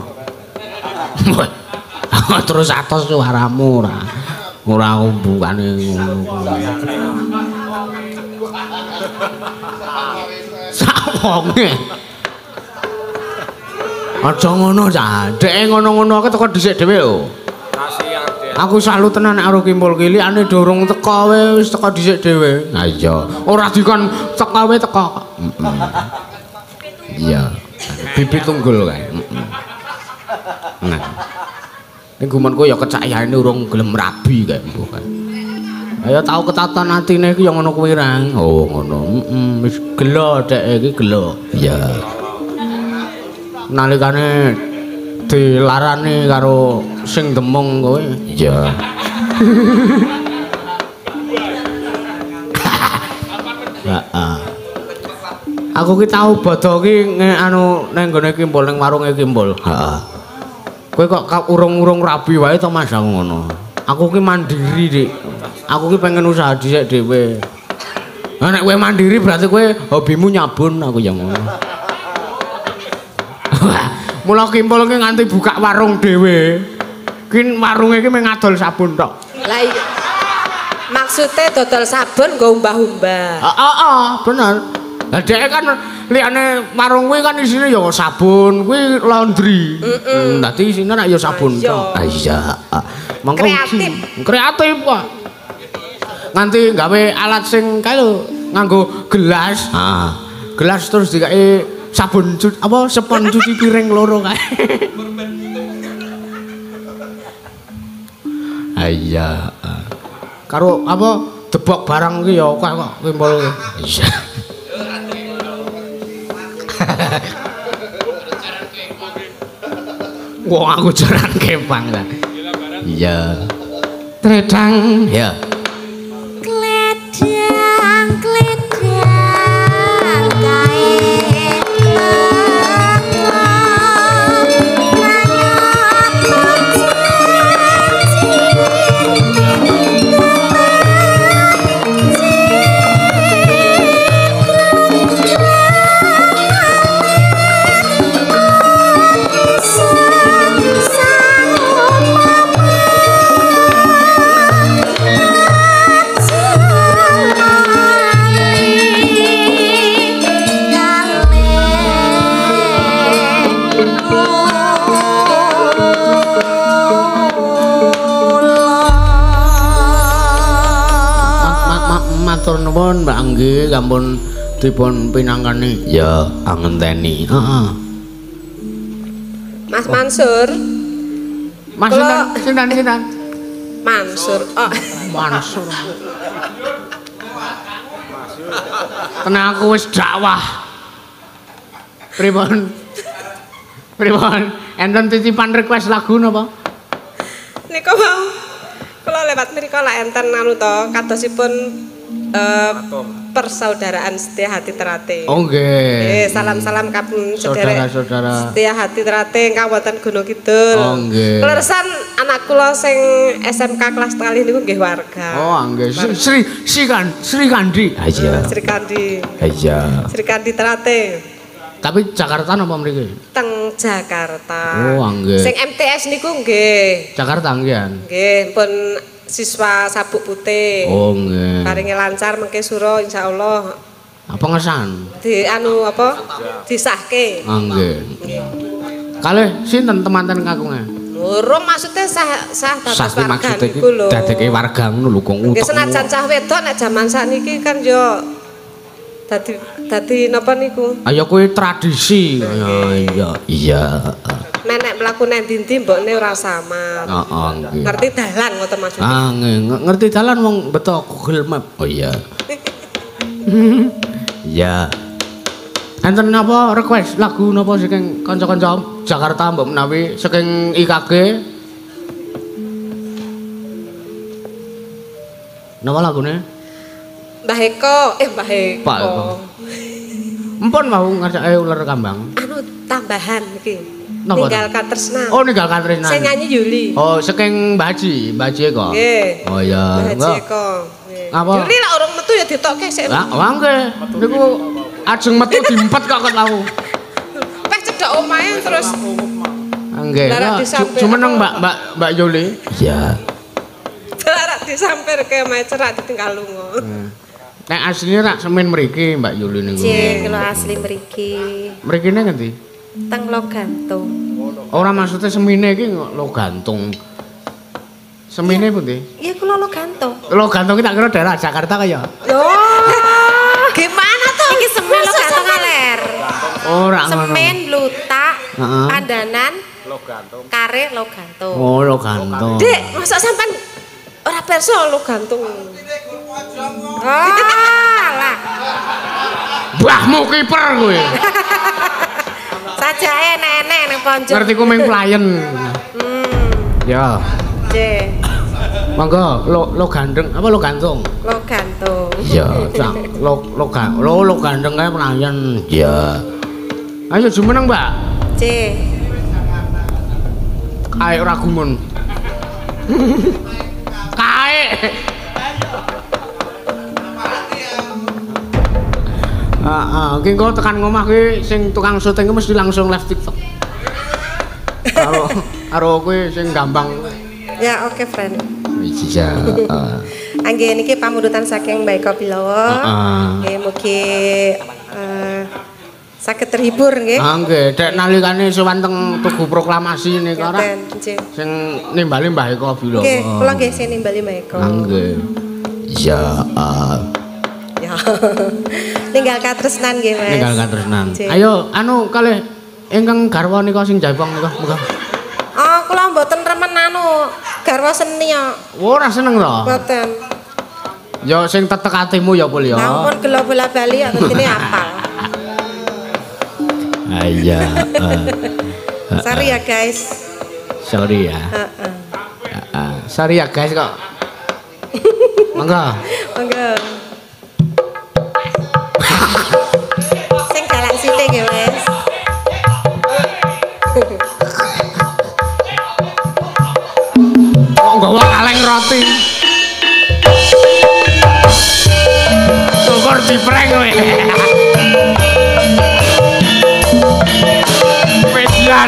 Speaker 1: Terus atos suaramu ora. Ora umbukane ngono. Sawonge. Aja ngono cah. Deke ngono-ngono aku teko dhisik dhewe lho.
Speaker 5: Kasihan deh.
Speaker 1: Aku salut tenan nek karo Kimpul ki liyane durung teko wae wis teko dhisik dhewe.
Speaker 3: Nah iya.
Speaker 1: Ora dikon teko wae teko.
Speaker 3: Heeh. Iya.
Speaker 1: Bibit tunggul kae. Heeh. Nah. Ning gumanku ya kecayane urung gelem rabi kae mbok kae. Ayo tau ketatan atine iki ya ngono kuwi rang. Oh ngono. Heeh, wis gelo dhek iki gelo.
Speaker 3: Iya.
Speaker 1: Nalikane dilarani karo sing demung kowe.
Speaker 3: Iya.
Speaker 1: Heeh. Aku ki tau bodho ki nge anu ning gone Kimpul ning warunge Kimpul.
Speaker 3: Heeh.
Speaker 1: Kowe kok ka- urung-urung rabi wae to Mas aku ngono. Aku ki mandiri, Dik. Aku ki pengen usaha dhisik dhewe. Lah nek kowe mandiri berarti kowe hobimu nyabun aku ya ngono. Mula Kimpul ki nganti buka warung dhewe. Ki warunge ki mung ngadol sabun tok.
Speaker 2: Lah iya. Maksudnya dodol sabun nggo umbah-umbah.
Speaker 1: Heeh, bener. Lah dhek kan liyane warung kuwi kan isine ya sabun, kuwi laundry. Heeh. Dadi isine nek ya sabun
Speaker 2: Iya.
Speaker 1: tok.
Speaker 3: Ah iya.
Speaker 1: Mangko
Speaker 2: Kreatif.
Speaker 1: Kreatif kok. Nganti gawe alat sing kae lho, nganggo gelas.
Speaker 3: Ah.
Speaker 1: Gelas terus dikake sabun cu- apa spon cuci piring loro kae.
Speaker 3: Ah iya.
Speaker 1: Karo apa debok barang ki ya akeh kok Kimpul ki.
Speaker 3: Iya.
Speaker 1: Wong aku jarang kepang ta.
Speaker 3: Iya.
Speaker 1: Tredang.
Speaker 3: Ya.
Speaker 4: Kledang, kledang, kae
Speaker 1: Matur nuwun Mbak Anggi sampun dipun pinangkani.
Speaker 3: Ya angenteni.
Speaker 1: Heeh.
Speaker 2: Mas Mansur,
Speaker 1: Mas
Speaker 2: Kula-
Speaker 1: sinten sinten sinten?
Speaker 2: Mansur. Oh,
Speaker 1: Mansur. Tenan aku wis dakwah. Pripun? Pripun? Enten titipan request lagu napa?
Speaker 2: nika mau kula lewat mriko lak enten anu to kadosipun eh, persaudaraan setia hati terate.
Speaker 1: Oh nggih.
Speaker 2: Eh, salam-salam kapun sederek.
Speaker 1: Saudara-saudara.
Speaker 2: Setia hati terate ingkang wonten Gunung Kidul.
Speaker 1: Oh, nggih.
Speaker 2: Kleresan anak kula sing S M K kelas kalih niku nggih warga.
Speaker 1: Oh nggih. Sri Sri Sri kan Sri Kandi.
Speaker 3: Ah iya.
Speaker 2: Sri Kandi.
Speaker 3: Ah iya.
Speaker 2: Sri Kandi terate
Speaker 1: Tapi Jakarta napa mriki?
Speaker 2: teng Jakarta.
Speaker 1: Oh, nggih.
Speaker 2: Sing M T S niku nggih.
Speaker 1: Jakarta nggih.
Speaker 2: Nggih, pun siswa Sabuk Putih.
Speaker 1: Oh nggih.
Speaker 2: Paringi lancar mengke sura insyaallah
Speaker 1: Apa ngesan?
Speaker 2: di anu apa? Disahke.
Speaker 1: Ah nggih. Kalih sinten temanten kakunge?
Speaker 2: Urung maksudnya sah sah dados
Speaker 1: Sasti
Speaker 2: warga
Speaker 1: maksudnya iki
Speaker 2: niku lho.
Speaker 1: dadeke warga ngono lho kok
Speaker 2: Nggih
Speaker 1: ngutek.
Speaker 2: senajan cah wedok nek jaman sakniki kan yo dadi dadi napa niku?
Speaker 1: Ayo kuwi tradisi. Ya iya.
Speaker 3: Iya.
Speaker 2: Menek mlaku nang ndi-ndi mbokne ora sama.
Speaker 1: Heeh nggih.
Speaker 2: Ngerti dalan ngoten maksudnya.
Speaker 1: Ah nggih, Nge- ngerti dalan wong beto Google Map.
Speaker 3: Oh iya. Iya.
Speaker 1: Enten napa request lagu napa saking kanca-kanca Jakarta mbok menawi saking I K G? Napa lagune?
Speaker 2: Mbah Eko, eh Mbah
Speaker 1: Pak
Speaker 2: Eko.
Speaker 1: Eko. Empun mau ngarepake ular kambang.
Speaker 2: Anu tambahan iki.
Speaker 1: Napa?
Speaker 2: Ninggalkan tresnan.
Speaker 1: Oh, ninggalkan tresnan.
Speaker 2: Sing nyanyi Yuli.
Speaker 1: Oh, saking Mbak Haji, Mbak Haji kok.
Speaker 2: Nggih.
Speaker 1: Oh iya.
Speaker 2: Mbak Haji
Speaker 1: Enggak.
Speaker 2: Eko. Nggih.
Speaker 1: Apa?
Speaker 2: Yuli lak urung metu ya ditokke sik.
Speaker 1: Lah, wah nggih. Niku ajeng metu diempet kok ket aku.
Speaker 2: Peh cedhak omahe terus
Speaker 1: Nggih.
Speaker 2: Lah, rak
Speaker 1: Nah,
Speaker 2: disampir
Speaker 1: ju- Jumeneng
Speaker 2: apa?
Speaker 1: Mbak Mbak Mbak Yuli.
Speaker 3: Ya.
Speaker 2: Rak disampir ke omahe cerak ditinggal lunga.
Speaker 1: Nek asline rak semen mriki Mbak Yuli niku.
Speaker 6: Cek kalau asli mriki
Speaker 1: Mrikine ngendi?
Speaker 6: teng Logantung.
Speaker 1: Ora maksudnya semine iki lo gantung. Semine pundi?
Speaker 6: Iya kula Logantung.
Speaker 1: Lo gantung iki tak kira daerah Jakarta kaya.
Speaker 2: Loh. Gimana tuh?
Speaker 6: Iki semen Logantung aler.
Speaker 1: Ora ngono.
Speaker 6: Semen blutak,
Speaker 1: Heeh.
Speaker 6: pandanan, kare Logantung.
Speaker 1: Oh, lo gantung.
Speaker 2: Dek, masa sampean ora perso lo gantung.
Speaker 6: Oh, lah.
Speaker 1: Mbahmu kiper kowe.
Speaker 6: Sajake nenek ning ponjok.
Speaker 1: Ngerti ku ming playen.
Speaker 6: Hmm,
Speaker 1: Ya.
Speaker 6: cek
Speaker 1: Monggo lo lo gandeng apa lo gantung?
Speaker 6: Logantung.
Speaker 1: Ya, cak lo lo ga, lo lo gandeng kae playen.
Speaker 3: Ya.
Speaker 1: Ayo jumeneng, Mbak.
Speaker 6: Cek
Speaker 1: Kae ora gumun. Kae. Heeh, ki engko tekan ngomah kuwi sing tukang syuting mesti langsung live TikTok. Karo karo kuwi sing gampang.
Speaker 6: Ya oke friend.
Speaker 3: Ya. eh.
Speaker 6: Angge niki pamundutan saking Mbak Eko Bilowo.
Speaker 1: Heeh.
Speaker 6: Nggih mugi eh, saged terhibur nggih.
Speaker 1: Ah nggih, dek nalikane sowan teng Tugu Proklamasi niku ora
Speaker 6: Ngoten, nggih.
Speaker 1: sing nimbali Mbah Eko Bilowo.
Speaker 6: Nggih, kula nggih sing nimbali Mbak Eko.
Speaker 1: Ah nggih.
Speaker 3: Ya. eh.
Speaker 6: Ya. Ninggal katresnan nggih, Mas.
Speaker 1: Ninggal katresnan.
Speaker 6: Nggih.
Speaker 1: Ayo anu kalih ingkang garwa nika sing jaipong nika muga.
Speaker 6: Oh, kula mboten remen anu garwa seni kok.
Speaker 1: Ora seneng to.
Speaker 6: Mboten.
Speaker 1: Ya sing tetek atimu ya Pul ya.
Speaker 6: Ampun gelo bola-bali ya tentine apal.
Speaker 1: Ah iya. eh.
Speaker 6: Sorry ya, guys.
Speaker 1: Sorry ya.
Speaker 6: Heeh.
Speaker 1: Heeh. Sorry ya guys kok. Monggo.
Speaker 6: Monggo. Sing galak sithik ya, Mas.
Speaker 1: Kok nggawa kaleng roti. Syukur dipreng kowe. Median.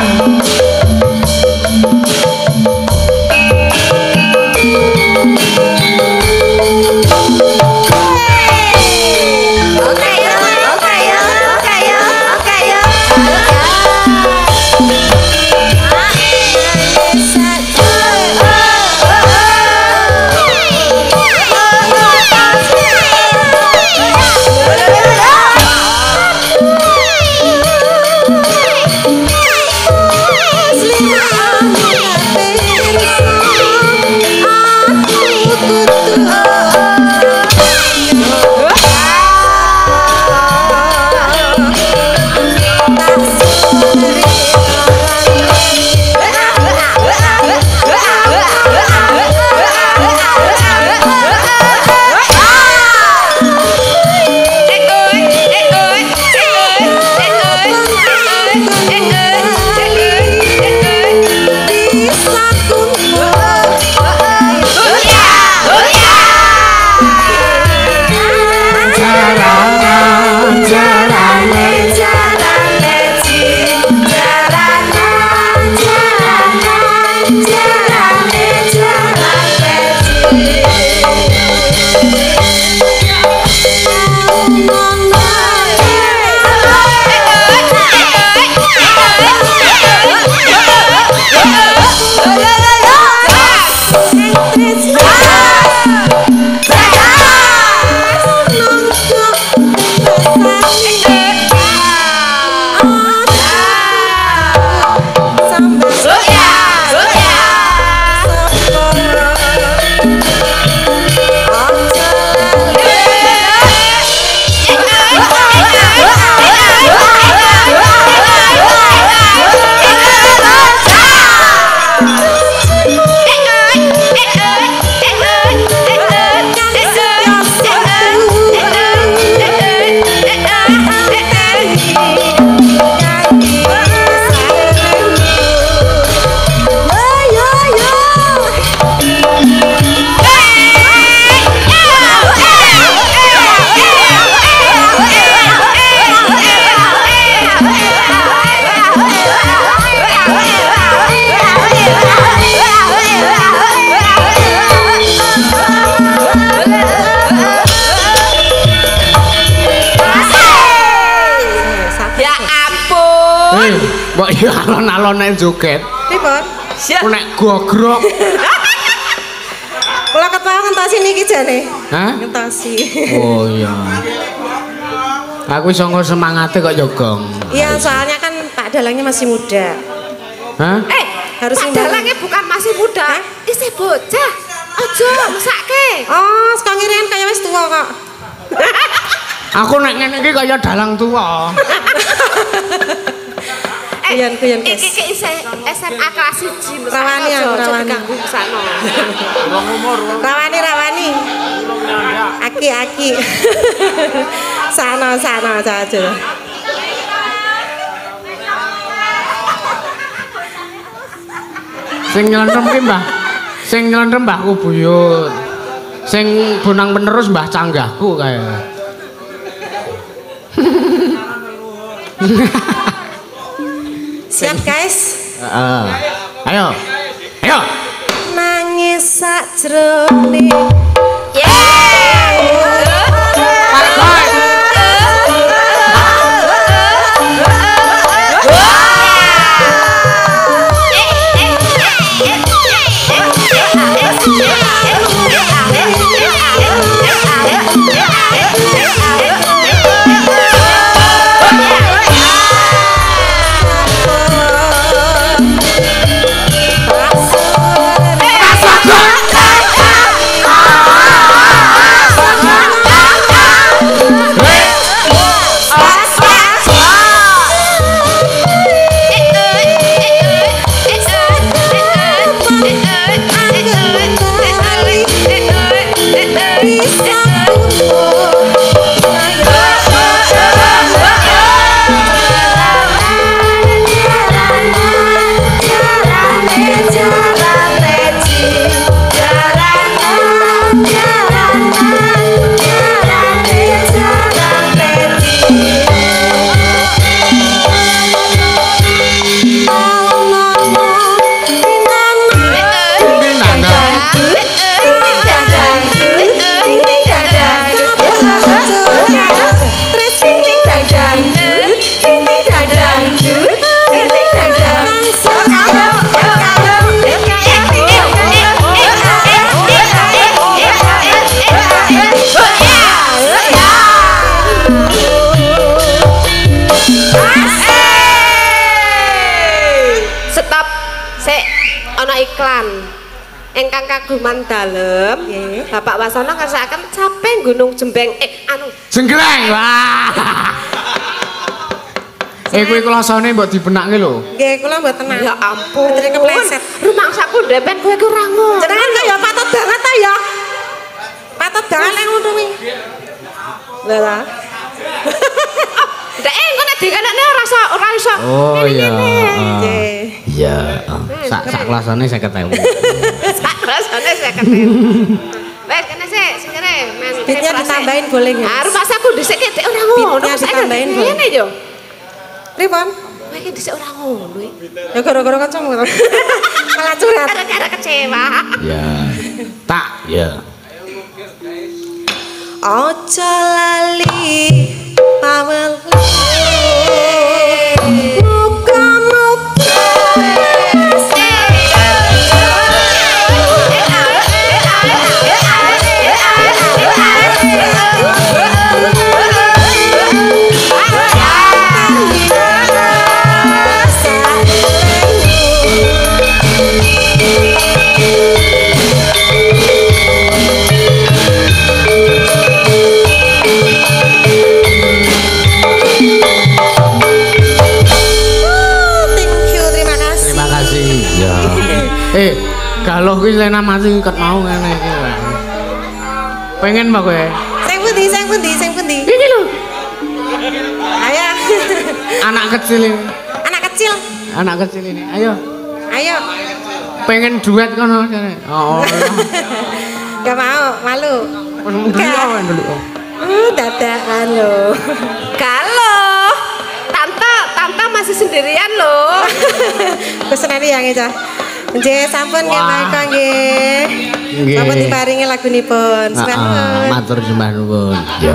Speaker 4: Oke yo, oke yo, oke yo, oke yo. Oh,
Speaker 1: Mbok yo alon-alone joget.
Speaker 6: Pripun?
Speaker 1: Ku nek gogrok.
Speaker 6: Kula ketawa ngentosi niki jane.
Speaker 1: Hah?
Speaker 6: Ngentosi.
Speaker 1: Oh iya. Aku sangka semangate kok jogong.
Speaker 6: Iya, soalnya kan Pak Dalangnya masih muda.
Speaker 1: Hah?
Speaker 2: Eh,
Speaker 6: Harus
Speaker 2: Pak
Speaker 6: imbangi.
Speaker 2: Dalangnya bukan masih muda, isih bocah. Aja mesake.
Speaker 6: Oh, sekarang ini kan kayak wis tua kok.
Speaker 1: Aku nek ngene iki kaya dalang tua.
Speaker 2: Eh,
Speaker 6: Kuyon, kuyon, guys.
Speaker 2: iki iki isih S M A kelas siji mesake.
Speaker 6: Rawani aku,
Speaker 2: aja, aja
Speaker 6: rawani.
Speaker 2: diganggu kesana.
Speaker 6: Rawani rawani. Aki aki. Sana sana saja.
Speaker 1: Sing nyelendem ki Mbah. Sing nyelendem Mbahku Buyut. Sing bonang penerus Mbah Canggahku kae.
Speaker 6: Siap guys.
Speaker 1: Heeh. Ayo. Ayo.
Speaker 6: Nangis sakjroning iklan engkang kagungan dalem
Speaker 2: Nggih.
Speaker 6: Bapak Wasana ngersakaken caping Gunung Jembeng eh anu
Speaker 1: Jenggreng. Wah. Eh kuwi klasane mbok dibenake lho.
Speaker 6: nggih kula mboten tenang
Speaker 2: Ya ampun.
Speaker 6: Bener kepleset
Speaker 2: Rumangsaku ndepen kowe ku ora ngono.
Speaker 6: jenengan kok ya patut banget ta ya patut banget nek ngono kuwi lha lah
Speaker 2: Ndek engko nek dikenekne ora iso ora iso.
Speaker 1: Oh iya.
Speaker 6: nggih
Speaker 1: Iya. Sak sak klasane seket ewu.
Speaker 2: Sak rasane seket ewu. Wes kene sik sing kene men.
Speaker 6: Beatnya ditambahin boleh nggak?
Speaker 2: Ah rumahsaku dhisik kek ora ngono.
Speaker 6: Beatnya
Speaker 2: Saiki
Speaker 6: ditambahin boleh.
Speaker 2: ngene yo.
Speaker 6: pripun
Speaker 2: Kowe iki dhisik ora ngono iki.
Speaker 6: ya gara-gara kancamu malah curhat
Speaker 2: Gara-gara kecewa.
Speaker 1: Ya. Tak, ya.
Speaker 6: Ojo lali pawelu muka-muka
Speaker 1: Eh, galuh kuwi Lena mati ket mau ngene iki. Pengen mbak kowe?
Speaker 6: Sing pundi, sing pundi, sing pundi?
Speaker 1: Iki lho.
Speaker 6: Ayo.
Speaker 1: Anak kecil ini.
Speaker 6: Anak kecil.
Speaker 1: Anak kecil ini. Ayo.
Speaker 6: Ayo.
Speaker 1: Pengen duet kono jane. Oh.
Speaker 6: Gak mau, malu.
Speaker 1: Wis mundur ae dulu.
Speaker 6: Uh, dadakan lo.
Speaker 2: Kalau tante, tante masih sendirian loh.
Speaker 6: Pesenane yang Cah. Nggih, sampun nggih
Speaker 1: Wah.
Speaker 6: Pak nggih.
Speaker 1: Nggih.
Speaker 6: Sampun diparingi lagunipun.
Speaker 1: Heeh,
Speaker 6: Sampun.
Speaker 1: matur sembah nuwun. Ya.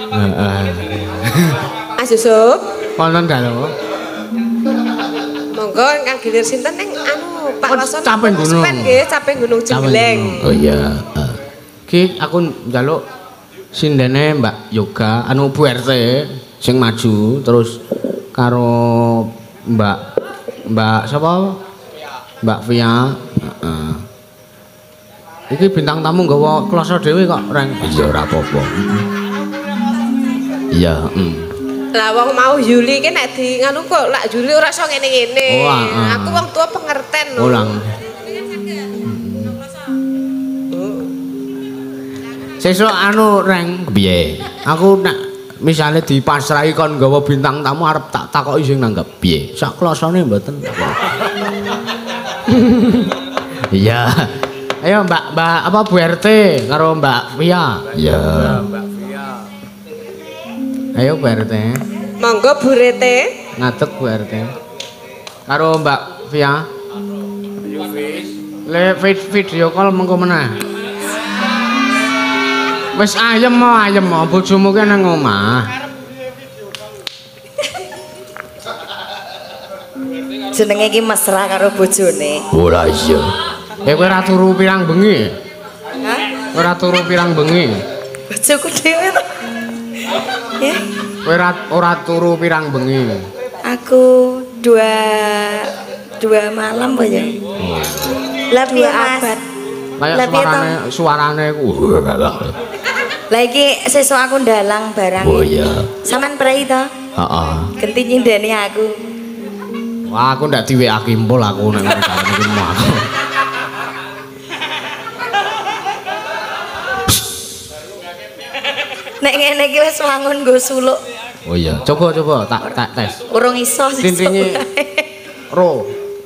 Speaker 1: Heeh.
Speaker 2: Mas Yusuf.
Speaker 1: Wonten dalu.
Speaker 2: Monggo ingkang gilir sinten ning anu Pak
Speaker 1: Oh,
Speaker 2: Wason.
Speaker 1: Caping Gunung.
Speaker 2: Sepen nggih, Caping Gunung Jembleng.
Speaker 3: Oh iya. Uh.
Speaker 1: Ki aku njaluk sindene Mbak Yoga anu Bu R T sing maju terus karo Mbak Mbak sapa? Mbak Via. Heeh. Iki bintang tamu nggawa kloso dhewe kok, Reng.
Speaker 3: Iya ora apa-apa. Iya, heeh.
Speaker 2: Lah wong mau Yuli ki nek di nganu kok lak Yuli ora iso ngene-ngene.
Speaker 1: Oh, ah, ah.
Speaker 2: Aku wong tua pengerten lho.
Speaker 1: Ulang. Sesuk anu Reng,
Speaker 3: Piye?
Speaker 1: aku nek misale dipasrahi kon nggawa bintang tamu arep tak takoki sing nanggep piye. Sak klosone mboten.
Speaker 3: Iya.
Speaker 1: Ayo Mbak Mbak apa Bu R T karo Mbak Via.
Speaker 3: Iya.
Speaker 5: Mbak Via.
Speaker 1: Ayo Bu R T.
Speaker 2: Monggo Bu Rete.
Speaker 1: Ngadeg Bu R T. Karo Mbak Via. Le vid- video call mengko meneh. Wis ayem mo ayem mo bojomu ki nang omah.
Speaker 6: Jenenge iki mesra karo bojone.
Speaker 3: Ora iya.
Speaker 1: Eh kowe ora turu pirang bengi?
Speaker 6: Hah?
Speaker 1: Ora turu pirang bengi?
Speaker 6: Bojoku dhewe to. Ya,
Speaker 1: Kowe ora ora turu pirang bengi?
Speaker 6: aku dua dua malam apa ya? Lah piye Mas?
Speaker 1: Kayak
Speaker 6: Lah piye to?
Speaker 1: suarane suarane ku.
Speaker 6: Lah iki sesuk aku ndalang barang.
Speaker 3: Oh iya.
Speaker 6: Sampeyan prei to?
Speaker 3: Heeh.
Speaker 6: Genti nyindeni aku.
Speaker 1: Wah, aku ndak di W A kimpul aku nek ngono dalem iki mau aku.
Speaker 6: Nek ngene iki wis wangun nggo suluk.
Speaker 3: Oh iya.
Speaker 1: Coba coba tak tak tes.
Speaker 6: Urung iso sesuk.
Speaker 1: Tintingi ro.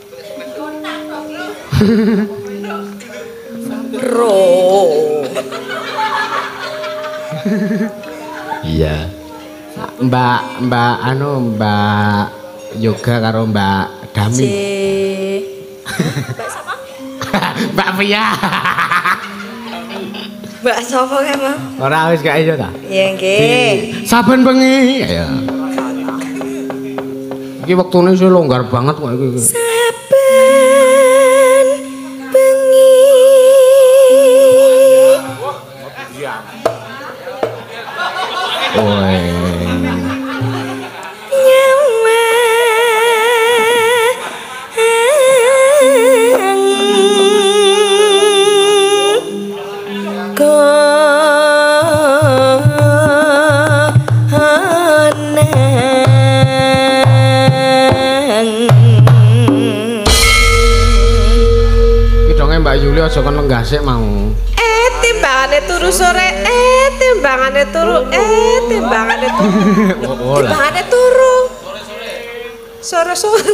Speaker 6: Ro.
Speaker 3: Iya.
Speaker 1: Mbak Mbak anu Mbak Yoga karo Mbak Dami.
Speaker 6: C.
Speaker 1: Mbak Via.
Speaker 6: Mbak sapa kae, Mas?
Speaker 1: Ora wis gak iso ta?
Speaker 6: Ya nggih.
Speaker 1: Saben bengi. Ya. Iki wektune isih longgar banget kok iki.
Speaker 6: Saben bengi.
Speaker 1: Woi.
Speaker 6: Nyawa.
Speaker 1: Iki donge Mbak Yuli aja kon lenggah sik mau.
Speaker 2: Eh timbangane turu sore, eh timbangane turu, eh timbangane turu.
Speaker 1: Oh, lah.
Speaker 2: Timbangane turu. Sore-sore.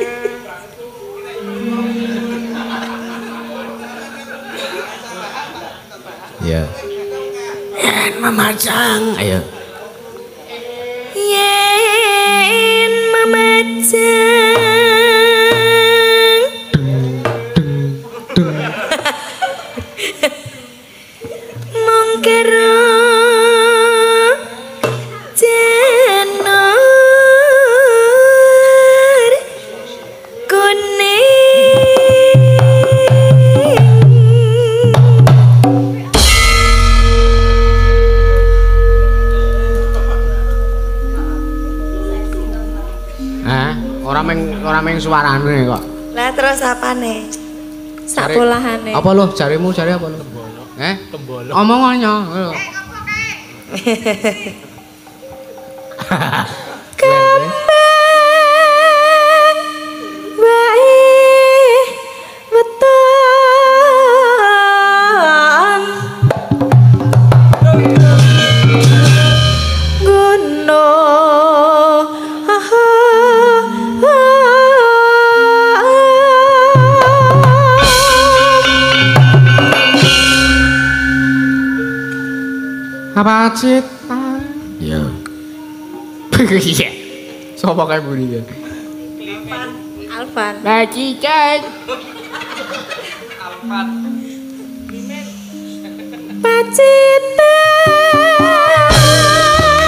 Speaker 3: Iya.
Speaker 1: Mamajang.
Speaker 3: Ayo.
Speaker 6: Yen memajang mongkero janur kuning.
Speaker 1: Eh, ora meng ora meng suarane kok.
Speaker 6: Lah terus apane?
Speaker 1: Jare-
Speaker 6: Sakolahane.
Speaker 1: Apa lo? Jarimu jare apa lo? Eh? Omongannya.
Speaker 6: Kembang wae weton gunung
Speaker 1: Apa cita?
Speaker 3: Iya.
Speaker 1: Iya. Sopo kae buri ya?
Speaker 6: Alvan.
Speaker 1: Lah cicak.
Speaker 6: Pacitan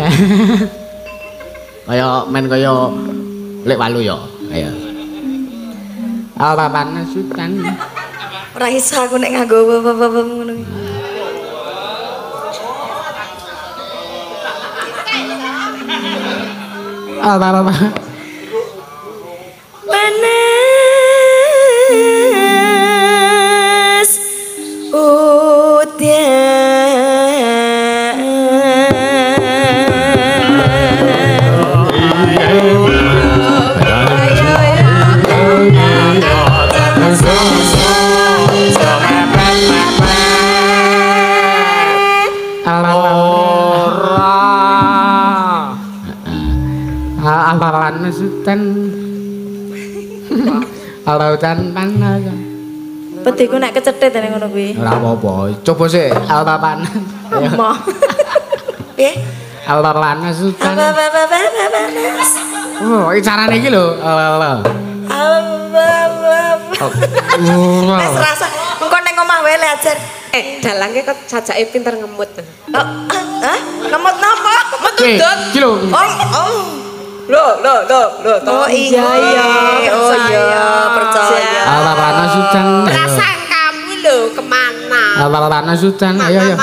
Speaker 1: Kaya men kaya lek walu ya. Ayo. Apa-apane sutan.
Speaker 4: Ora iso aku nek nganggo apa-apa ngono iki.
Speaker 1: Apa-apa.
Speaker 4: Panas
Speaker 1: Ampalan sutan. Lautan panas.
Speaker 4: Petiku nek kecethit nek ngono kuwi.
Speaker 1: Ora apa-apa. Coba sik alpapan.
Speaker 4: Mo. Piye?
Speaker 1: Alpapan sutan.
Speaker 4: Panas.
Speaker 1: Oh, iki carane iki lho. Allah.
Speaker 4: Wis rasa engko ning omah wae le ajar.
Speaker 2: Eh, dalange kok sajake pinter ngemut.
Speaker 4: Oh, hah? Ngemut napa?
Speaker 2: Metudut.
Speaker 1: Iki lho.
Speaker 4: Oh, oh.
Speaker 2: Loh, loh, loh, loh.
Speaker 4: Oh iya, iya, oh iya, percaya.
Speaker 1: Alpapan sutan.
Speaker 2: Perasaan kamu loh kemana?
Speaker 1: Alpapan sutan. Ayo ayo.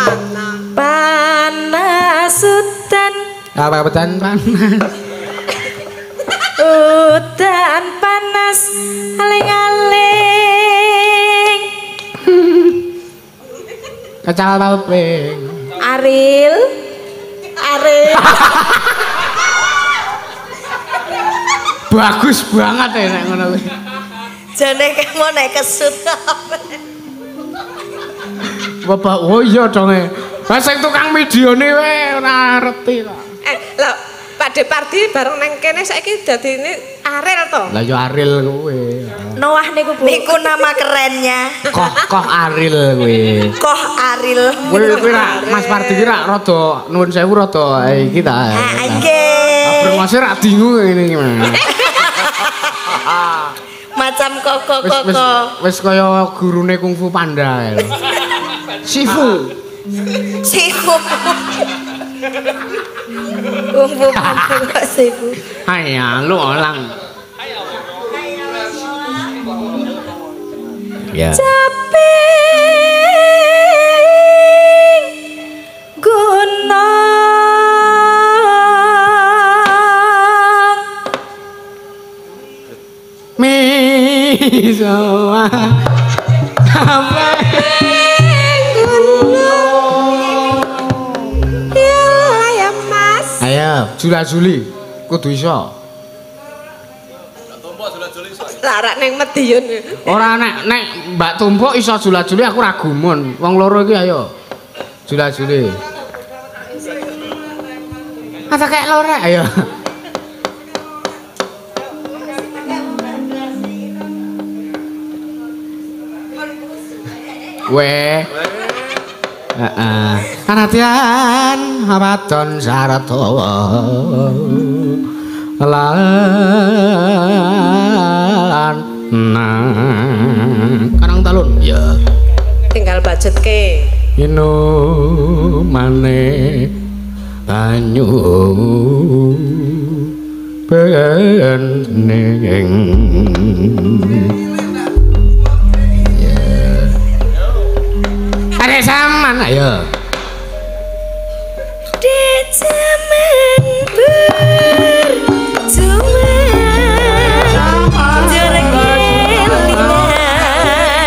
Speaker 4: Panas sutan.
Speaker 1: Alpapan panas.
Speaker 4: Udan panas aling-aling.
Speaker 1: Kecal topeng.
Speaker 4: Aril. Aril.
Speaker 1: Bagus banget ya nek ngono kuwi.
Speaker 4: Jane kamu nek kesut.
Speaker 1: Bapak, oh iya dong e. Lah sing tukang medione wae ora ngerti kok.
Speaker 2: Eh, lho, Pak Depardi bareng nang kene saiki dadine Aril to.
Speaker 1: Lah ya Aril kuwi.
Speaker 4: Noah niku Bu. Niku nama kerennya.
Speaker 1: Koh Koh Aril kuwi.
Speaker 4: Koh Aril.
Speaker 1: Kuwi kuwi ra Mas Pardi ki ra rada nuwun sewu rada iki ta.
Speaker 4: Ah, nggih.
Speaker 1: Brengose ra dingu ngene iki.
Speaker 4: Macam koko
Speaker 1: Wis wis
Speaker 4: koko.
Speaker 1: wis kaya gurune kungfu panda lho. Sifu.
Speaker 4: Sifu. Umbu umbu sifu.
Speaker 1: Haya, lu olang. Ya.
Speaker 4: Caping gunung
Speaker 1: misoa caping gunung
Speaker 2: Ya, ya Mas.
Speaker 1: ayo jula-juli kudu iso
Speaker 2: Larak neng Medion.
Speaker 1: ora nek nek Mbak Tumpuk iso jula-juli aku ra gumun wong loro iki ayo jula-juli Masa kayak lorek ayo Weh Heeh. Anatian abaton saratawa. Lan nang Karang Talun. Ya.
Speaker 2: Tinggal budgetke.
Speaker 1: Ino maneh banyu bening. Ada zaman ayo.
Speaker 4: Di zaman berjuang jarak kelingan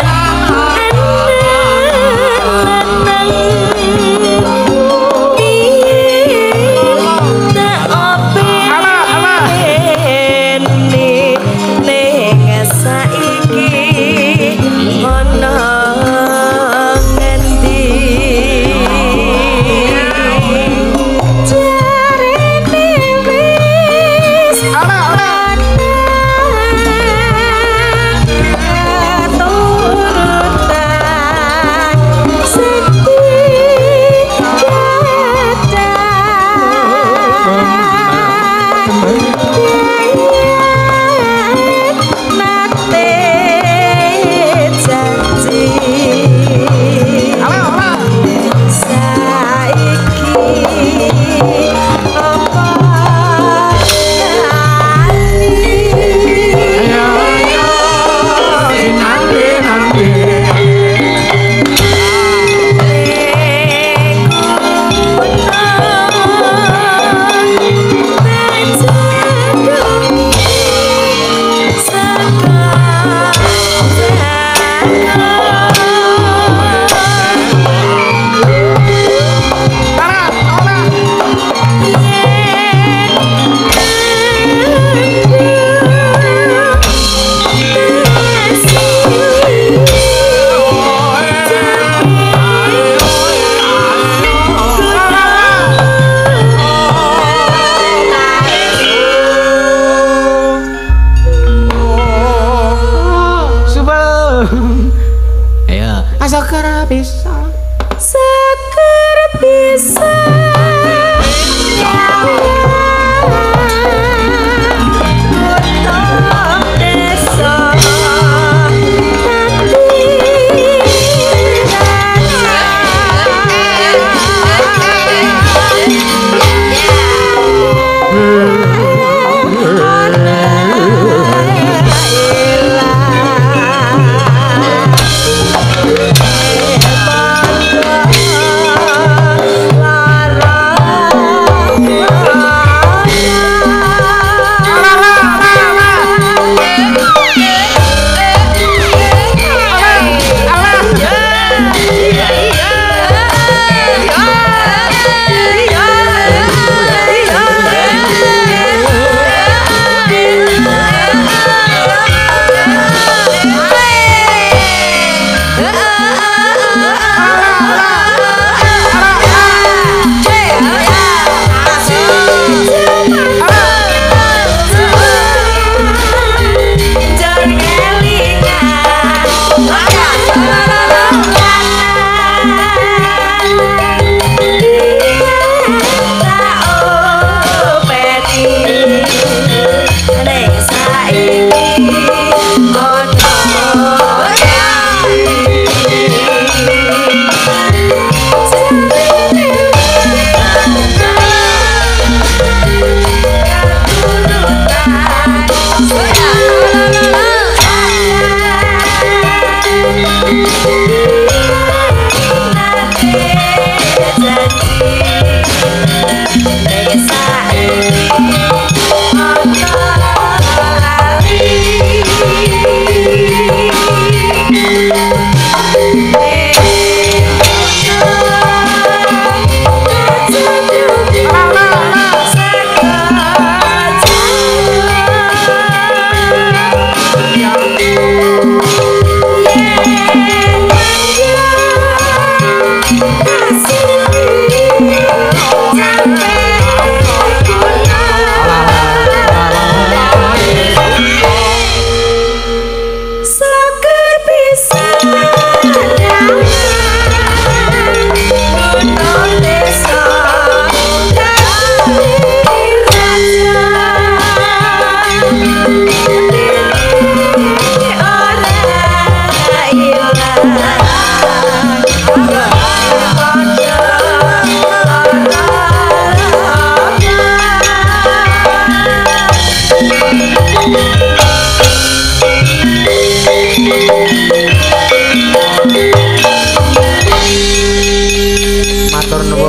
Speaker 4: anak lanang yen tak open ning saiki ana oh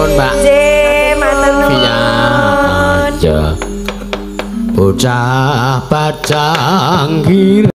Speaker 1: nuwun, Mbak.
Speaker 4: Nggih, matur nuwun.
Speaker 1: Iya aja bocah pacang